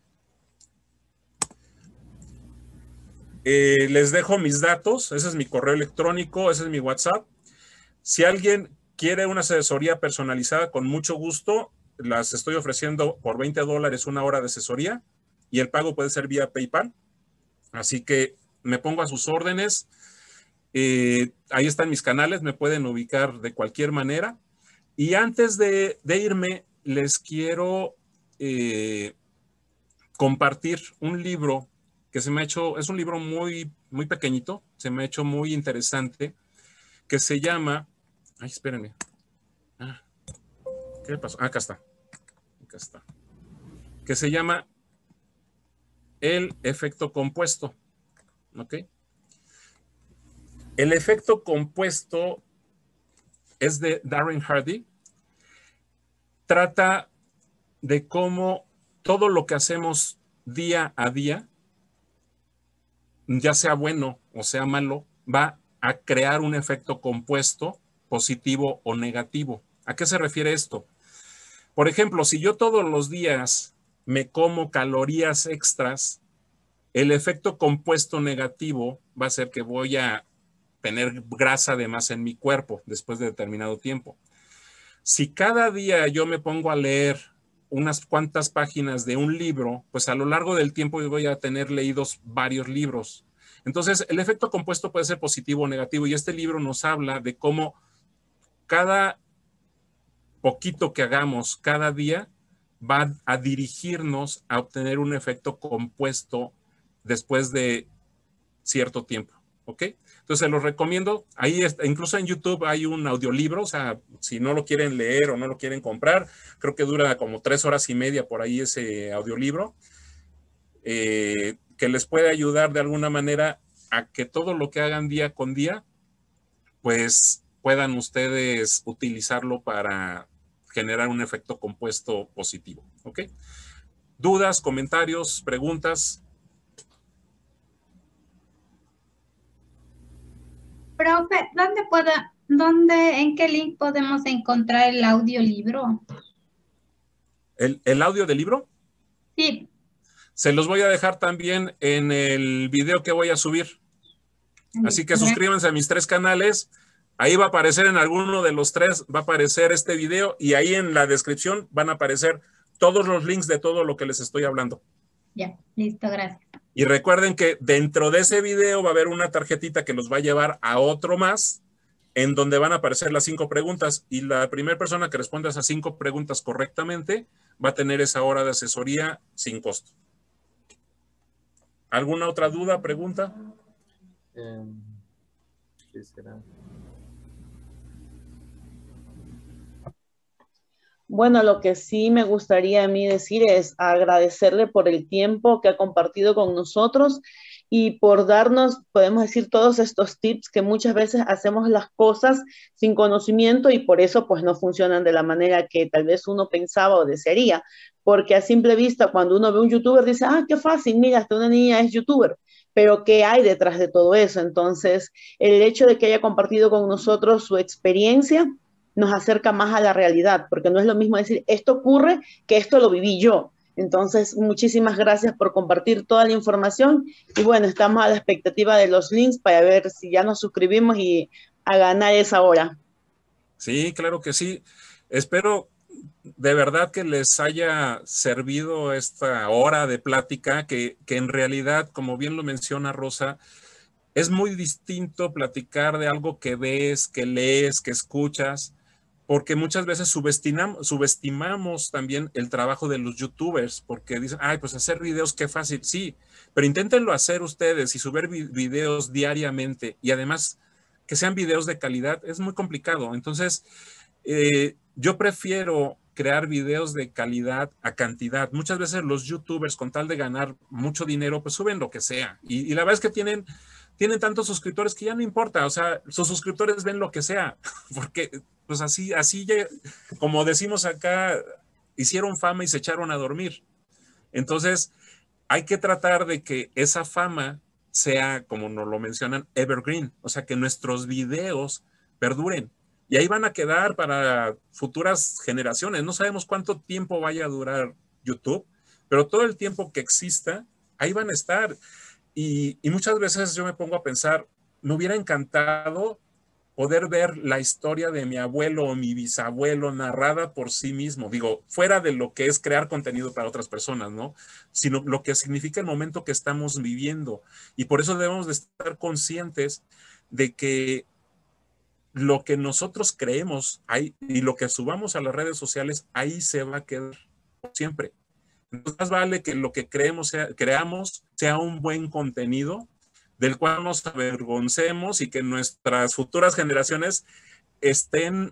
Eh, les dejo mis datos, ese es mi correo electrónico, ese es mi WhatsApp. Si alguien quiere una asesoría personalizada, con mucho gusto, las estoy ofreciendo por veinte dólares una hora de asesoría y el pago puede ser vía PayPal. Así que me pongo a sus órdenes. Eh, ahí están mis canales, me pueden ubicar de cualquier manera. Y antes de, de irme, les quiero eh, compartir un libro que se me ha hecho, es un libro muy, muy pequeñito, se me ha hecho muy interesante, que se llama, ay, espérenme, ah, ¿qué le pasó? Ah, acá está, acá está, que se llama El efecto compuesto, ¿ok? El efecto compuesto es de Darren Hardy. Trata de cómo todo lo que hacemos día a día ya sea bueno o sea malo, va a crear un efecto compuesto positivo o negativo. ¿A qué se refiere esto? Por ejemplo, si yo todos los días me como calorías extras, el efecto compuesto negativo va a ser que voy a tener grasa de más en mi cuerpo después de determinado tiempo. Si cada día yo me pongo a leer unas cuantas páginas de un libro, pues a lo largo del tiempo yo voy a tener leídos varios libros. Entonces, el efecto compuesto puede ser positivo o negativo, y este libro nos habla de cómo cada poquito que hagamos cada día va a dirigirnos a obtener un efecto compuesto después de cierto tiempo, ¿ok? Entonces, se los recomiendo. Ahí está, incluso en YouTube hay un audiolibro, o sea, si no lo quieren leer o no lo quieren comprar, creo que dura como tres horas y media por ahí ese audiolibro, eh, que les puede ayudar de alguna manera a que todo lo que hagan día con día, pues puedan ustedes utilizarlo para generar un efecto compuesto positivo, ¿ok? ¿Dudas, comentarios, preguntas? Profe, ¿dónde puedo, dónde, en qué link podemos encontrar el audiolibro? ¿El, el audio del libro? Sí. Se los voy a dejar también en el video que voy a subir. Así que suscríbanse a mis tres canales. Ahí va a aparecer en alguno de los tres, va a aparecer este video, y ahí en la descripción van a aparecer todos los links de todo lo que les estoy hablando. Ya, listo, gracias. Y recuerden que dentro de ese video va a haber una tarjetita que los va a llevar a otro más, en donde van a aparecer las cinco preguntas, y la primera persona que responda a esas cinco preguntas correctamente va a tener esa hora de asesoría sin costo. ¿Alguna otra duda, pregunta? Eh, ¿Qué será? Bueno, lo que sí me gustaría a mí decir es agradecerle por el tiempo que ha compartido con nosotros y por darnos, podemos decir, todos estos tips, que muchas veces hacemos las cosas sin conocimiento y por eso pues no funcionan de la manera que tal vez uno pensaba o desearía, porque a simple vista cuando uno ve un youtuber dice, ah, qué fácil, mira, hasta una niña es youtuber, pero ¿qué hay detrás de todo eso? Entonces, el hecho de que haya compartido con nosotros su experiencia nos acerca más a la realidad, porque no es lo mismo decir esto ocurre que esto lo viví yo. Entonces, muchísimas gracias por compartir toda la información y bueno, estamos a la expectativa de los links para ver si ya nos suscribimos y a ganar esa hora. Sí, claro que sí. Espero de verdad que les haya servido esta hora de plática, que, que en realidad, como bien lo menciona Rosa, es muy distinto platicar de algo que ves, que lees, que escuchas, porque muchas veces subestimamos, subestimamos también el trabajo de los youtubers, porque dicen, ay, pues hacer videos, qué fácil. Sí, pero inténtenlo hacer ustedes y subir videos diariamente, y además que sean videos de calidad, es muy complicado. Entonces, eh, yo prefiero crear videos de calidad a cantidad. Muchas veces los youtubers, con tal de ganar mucho dinero, pues suben lo que sea. Y, y la verdad es que tienen... tienen tantos suscriptores que ya no importa, o sea, sus suscriptores ven lo que sea, porque pues así, así ya, como decimos acá, hicieron fama y se echaron a dormir. Entonces, hay que tratar de que esa fama sea, como nos lo mencionan, evergreen, o sea, que nuestros videos perduren. Y ahí van a quedar para futuras generaciones. No sabemos cuánto tiempo vaya a durar YouTube, pero todo el tiempo que exista, ahí van a estar. Y, y muchas veces yo me pongo a pensar, me hubiera encantado poder ver la historia de mi abuelo o mi bisabuelo narrada por sí mismo, digo, fuera de lo que es crear contenido para otras personas, ¿no? Sino lo que significa el momento que estamos viviendo. Y por eso debemos de estar conscientes de que lo que nosotros creemos ahí, y lo que subamos a las redes sociales, ahí se va a quedar siempre. Entonces, más vale que lo que creemos sea, creamos sea un buen contenido del cual nos avergoncemos y que nuestras futuras generaciones estén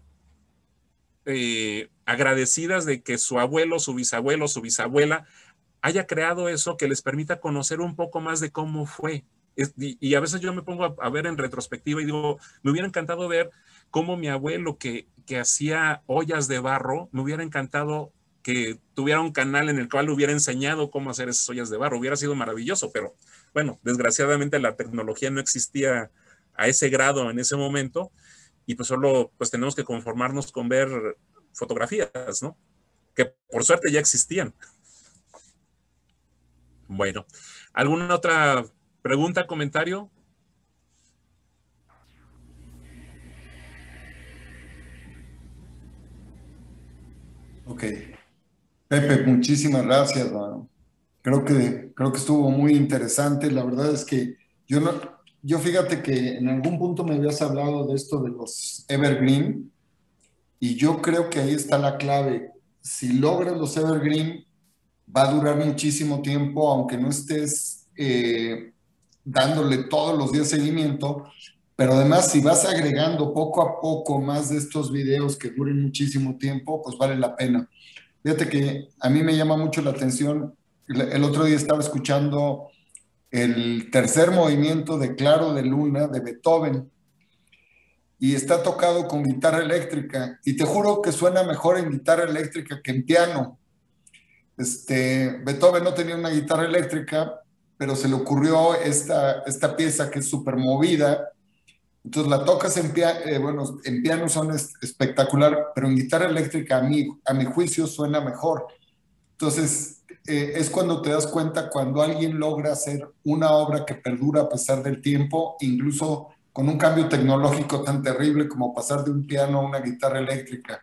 eh, agradecidas de que su abuelo, su bisabuelo, su bisabuela haya creado eso que les permita conocer un poco más de cómo fue. Es, y, y a veces yo me pongo a, a ver en retrospectiva y digo, me hubiera encantado ver cómo mi abuelo que, que hacía ollas de barro, me hubiera encantado que tuviera un canal en el cual hubiera enseñado cómo hacer esas ollas de barro. Hubiera sido maravilloso, pero bueno, desgraciadamente la tecnología no existía a ese grado en ese momento y pues solo pues tenemos que conformarnos con ver fotografías, ¿no? Que por suerte ya existían. Bueno, ¿alguna otra pregunta, comentario? Ok. Pepe, muchísimas gracias, mano. Creo que, creo que estuvo muy interesante. La verdad es que yo no, yo fíjate que en algún punto me habías hablado de esto de los evergreen y yo creo que ahí está la clave. Si logras los evergreen, va a durar muchísimo tiempo, aunque no estés eh, dándole todos los días seguimiento, pero además si vas agregando poco a poco más de estos videos que duren muchísimo tiempo, pues vale la pena. Fíjate que a mí me llama mucho la atención, el otro día estaba escuchando el tercer movimiento de Claro de Luna de Beethoven y está tocado con guitarra eléctrica y te juro que suena mejor en guitarra eléctrica que en piano. Este, Beethoven no tenía una guitarra eléctrica, pero se le ocurrió esta, esta pieza que es súper movida. Entonces la tocas en piano, eh, bueno, en piano son es, espectacular, pero en guitarra eléctrica a mi, a mi juicio suena mejor. Entonces eh, es cuando te das cuenta cuando alguien logra hacer una obra que perdura a pesar del tiempo, incluso con un cambio tecnológico tan terrible como pasar de un piano a una guitarra eléctrica.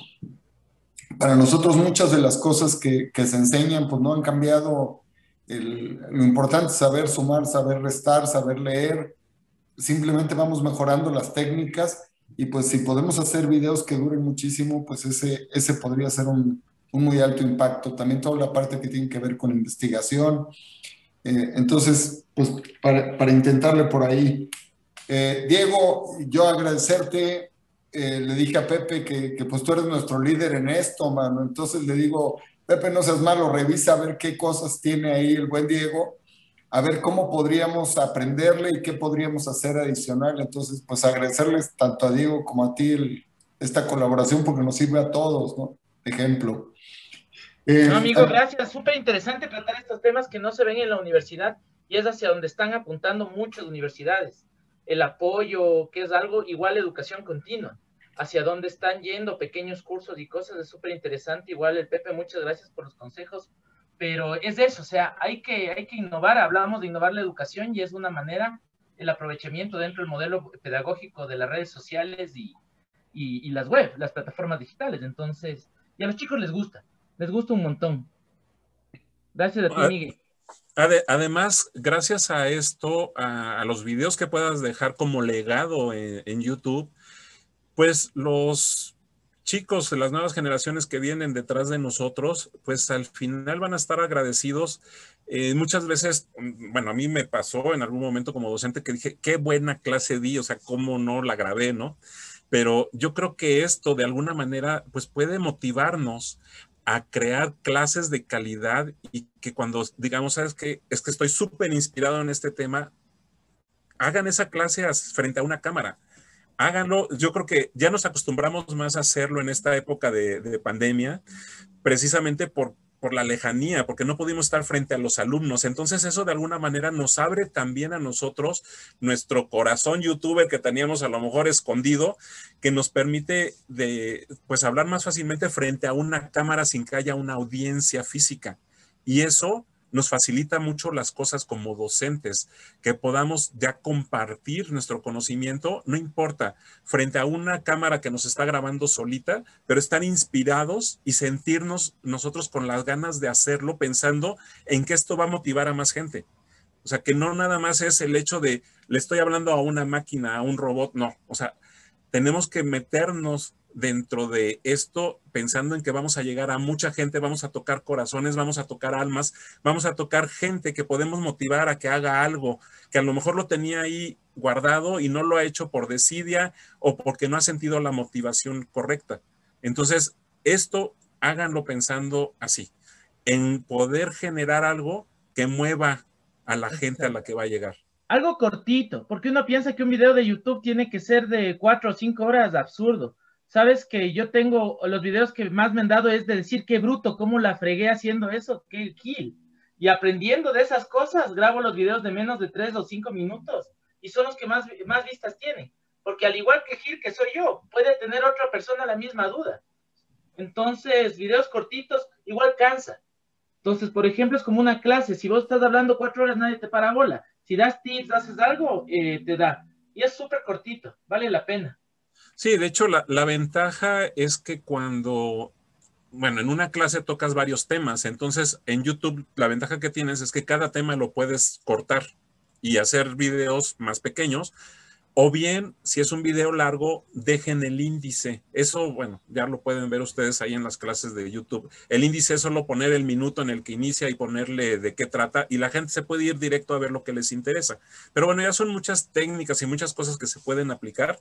Para nosotros muchas de las cosas que, que se enseñan pues no han cambiado. El, lo importante es saber sumar, saber restar, saber leer. Simplemente vamos mejorando las técnicas y pues si podemos hacer videos que duren muchísimo, pues ese, ese podría ser un, un muy alto impacto. También toda la parte que tiene que ver con investigación. Eh, entonces, pues para, para intentarle por ahí. Eh, Diego, yo agradecerte. Eh, le dije a Pepe que, que pues tú eres nuestro líder en esto, mano. Entonces le digo, Pepe, no seas malo, revisa a ver qué cosas tiene ahí el buen Diego, a ver cómo podríamos aprenderle y qué podríamos hacer adicional. Entonces, pues agradecerles tanto a Diego como a ti el, esta colaboración porque nos sirve a todos, ¿no? Ejemplo. Eh, no, amigo, gracias. Súper interesante tratar estos temas que no se ven en la universidad y es hacia donde están apuntando muchas universidades. El apoyo, que es algo igual educación continua, hacia dónde están yendo pequeños cursos y cosas, es súper interesante. Igual el Pepe, muchas gracias por los consejos, pero es eso, o sea, hay que, hay que innovar. Hablamos de innovar la educación y es una manera el aprovechamiento dentro del modelo pedagógico de las redes sociales y, y, y las web, las plataformas digitales. Entonces, y a los chicos les gusta, les gusta un montón. Gracias a ti, Miguel. Además, gracias a esto, a, a los videos que puedas dejar como legado en, en YouTube, pues los chicos de las nuevas generaciones que vienen detrás de nosotros, pues al final van a estar agradecidos. Eh, muchas veces, bueno, a mí me pasó en algún momento como docente que dije, qué buena clase di, o sea, cómo no la grabé, ¿no? Pero yo creo que esto de alguna manera, pues puede motivarnos a crear clases de calidad y que cuando digamos, ¿sabes qué? Es que estoy súper inspirado en este tema, hagan esa clase frente a una cámara. Háganlo. Yo creo que ya nos acostumbramos más a hacerlo en esta época de, de pandemia, precisamente por, por la lejanía, porque no pudimos estar frente a los alumnos. Entonces eso de alguna manera nos abre también a nosotros nuestro corazón youtuber que teníamos a lo mejor escondido, que nos permite de, pues, hablar más fácilmente frente a una cámara sin que haya una audiencia física. Y eso nos facilita mucho las cosas como docentes, que podamos ya compartir nuestro conocimiento, no importa, frente a una cámara que nos está grabando solita, pero estar inspirados y sentirnos nosotros con las ganas de hacerlo, pensando en que esto va a motivar a más gente. O sea, que no nada más es el hecho de, le estoy hablando a una máquina, a un robot, no. O sea, tenemos que meternos dentro de esto pensando en que vamos a llegar a mucha gente, vamos a tocar corazones, vamos a tocar almas, vamos a tocar gente que podemos motivar a que haga algo, que a lo mejor lo tenía ahí guardado y no lo ha hecho por desidia o porque no ha sentido la motivación correcta. Entonces, esto háganlo pensando así, en poder generar algo que mueva a la gente a la que va a llegar. Algo cortito, porque uno piensa que un video de YouTube tiene que ser de cuatro o cinco horas, absurdo. O Sabes que yo tengo, los videos que más me han dado es de decir qué bruto, cómo la fregué haciendo eso, qué kill. Y aprendiendo de esas cosas, grabo los videos de menos de tres o cinco minutos y son los que más, más vistas tienen. Porque al igual que Gil, que soy yo, puede tener otra persona la misma duda. Entonces, videos cortitos igual cansa. Entonces, por ejemplo, es como una clase. Si vos estás hablando cuatro horas, nadie te para bola. Si das tips, haces algo, eh, te da. Y es súper cortito, vale la pena. Sí, de hecho, la, la ventaja es que cuando, bueno, en una clase tocas varios temas, entonces en YouTube la ventaja que tienes es que cada tema lo puedes cortar y hacer videos más pequeños, o bien, si es un video largo, dejen el índice. Eso, bueno, ya lo pueden ver ustedes ahí en las clases de YouTube. El índice es solo poner el minuto en el que inicia y ponerle de qué trata, y la gente se puede ir directo a ver lo que les interesa. Pero bueno, ya son muchas técnicas y muchas cosas que se pueden aplicar,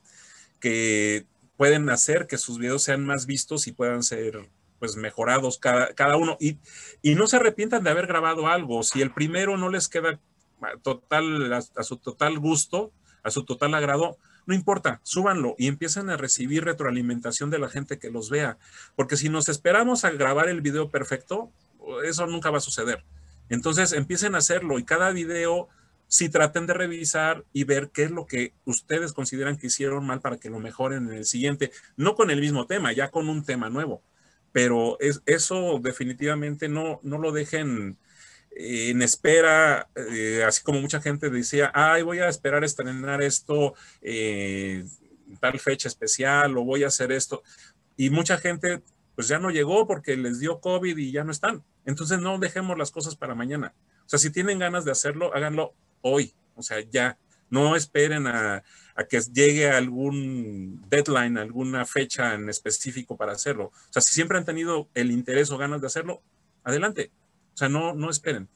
que pueden hacer que sus videos sean más vistos y puedan ser pues mejorados cada, cada uno. Y, y no se arrepientan de haber grabado algo. Si el primero no les queda total, a, a su total gusto, a su total agrado, no importa, súbanlo y empiezan a recibir retroalimentación de la gente que los vea. Porque si nos esperamos a grabar el video perfecto, eso nunca va a suceder. Entonces empiecen a hacerlo y cada video sí traten de revisar y ver qué es lo que ustedes consideran que hicieron mal para que lo mejoren en el siguiente. No con el mismo tema, ya con un tema nuevo. Pero es, eso definitivamente no, no lo dejen en espera, eh, así como mucha gente decía, ay, voy a esperar a estrenar esto eh, tal fecha especial o voy a hacer esto. Y mucha gente pues ya no llegó porque les dio COVID y ya no están. Entonces no dejemos las cosas para mañana. O sea, si tienen ganas de hacerlo, háganlo hoy. O sea, ya. No esperen a, a que llegue algún deadline, alguna fecha en específico para hacerlo. O sea, si siempre han tenido el interés o ganas de hacerlo, adelante. O sea, no, no esperen.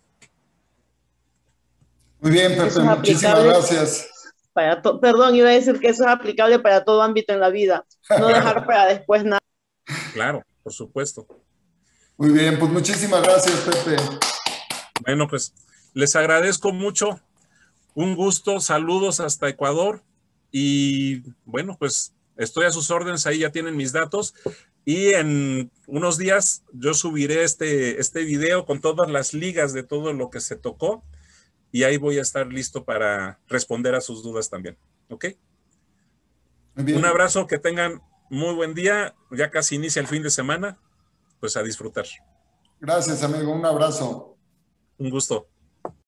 Muy bien, Pepe, muchísimas gracias. Para Perdón, iba a decir que eso es aplicable para todo ámbito en la vida. No dejar para después nada. Claro, por supuesto. Muy bien, pues muchísimas gracias, Pepe. Bueno, pues les agradezco mucho. Un gusto, saludos hasta Ecuador. Y bueno, pues estoy a sus órdenes, ahí ya tienen mis datos. Y en unos días yo subiré este, este video con todas las ligas de todo lo que se tocó y ahí voy a estar listo para responder a sus dudas también. ¿Ok? Muy bien. Un abrazo, que tengan muy buen día. Ya casi inicia el fin de semana. Pues a disfrutar. Gracias, amigo. Un abrazo. Un gusto.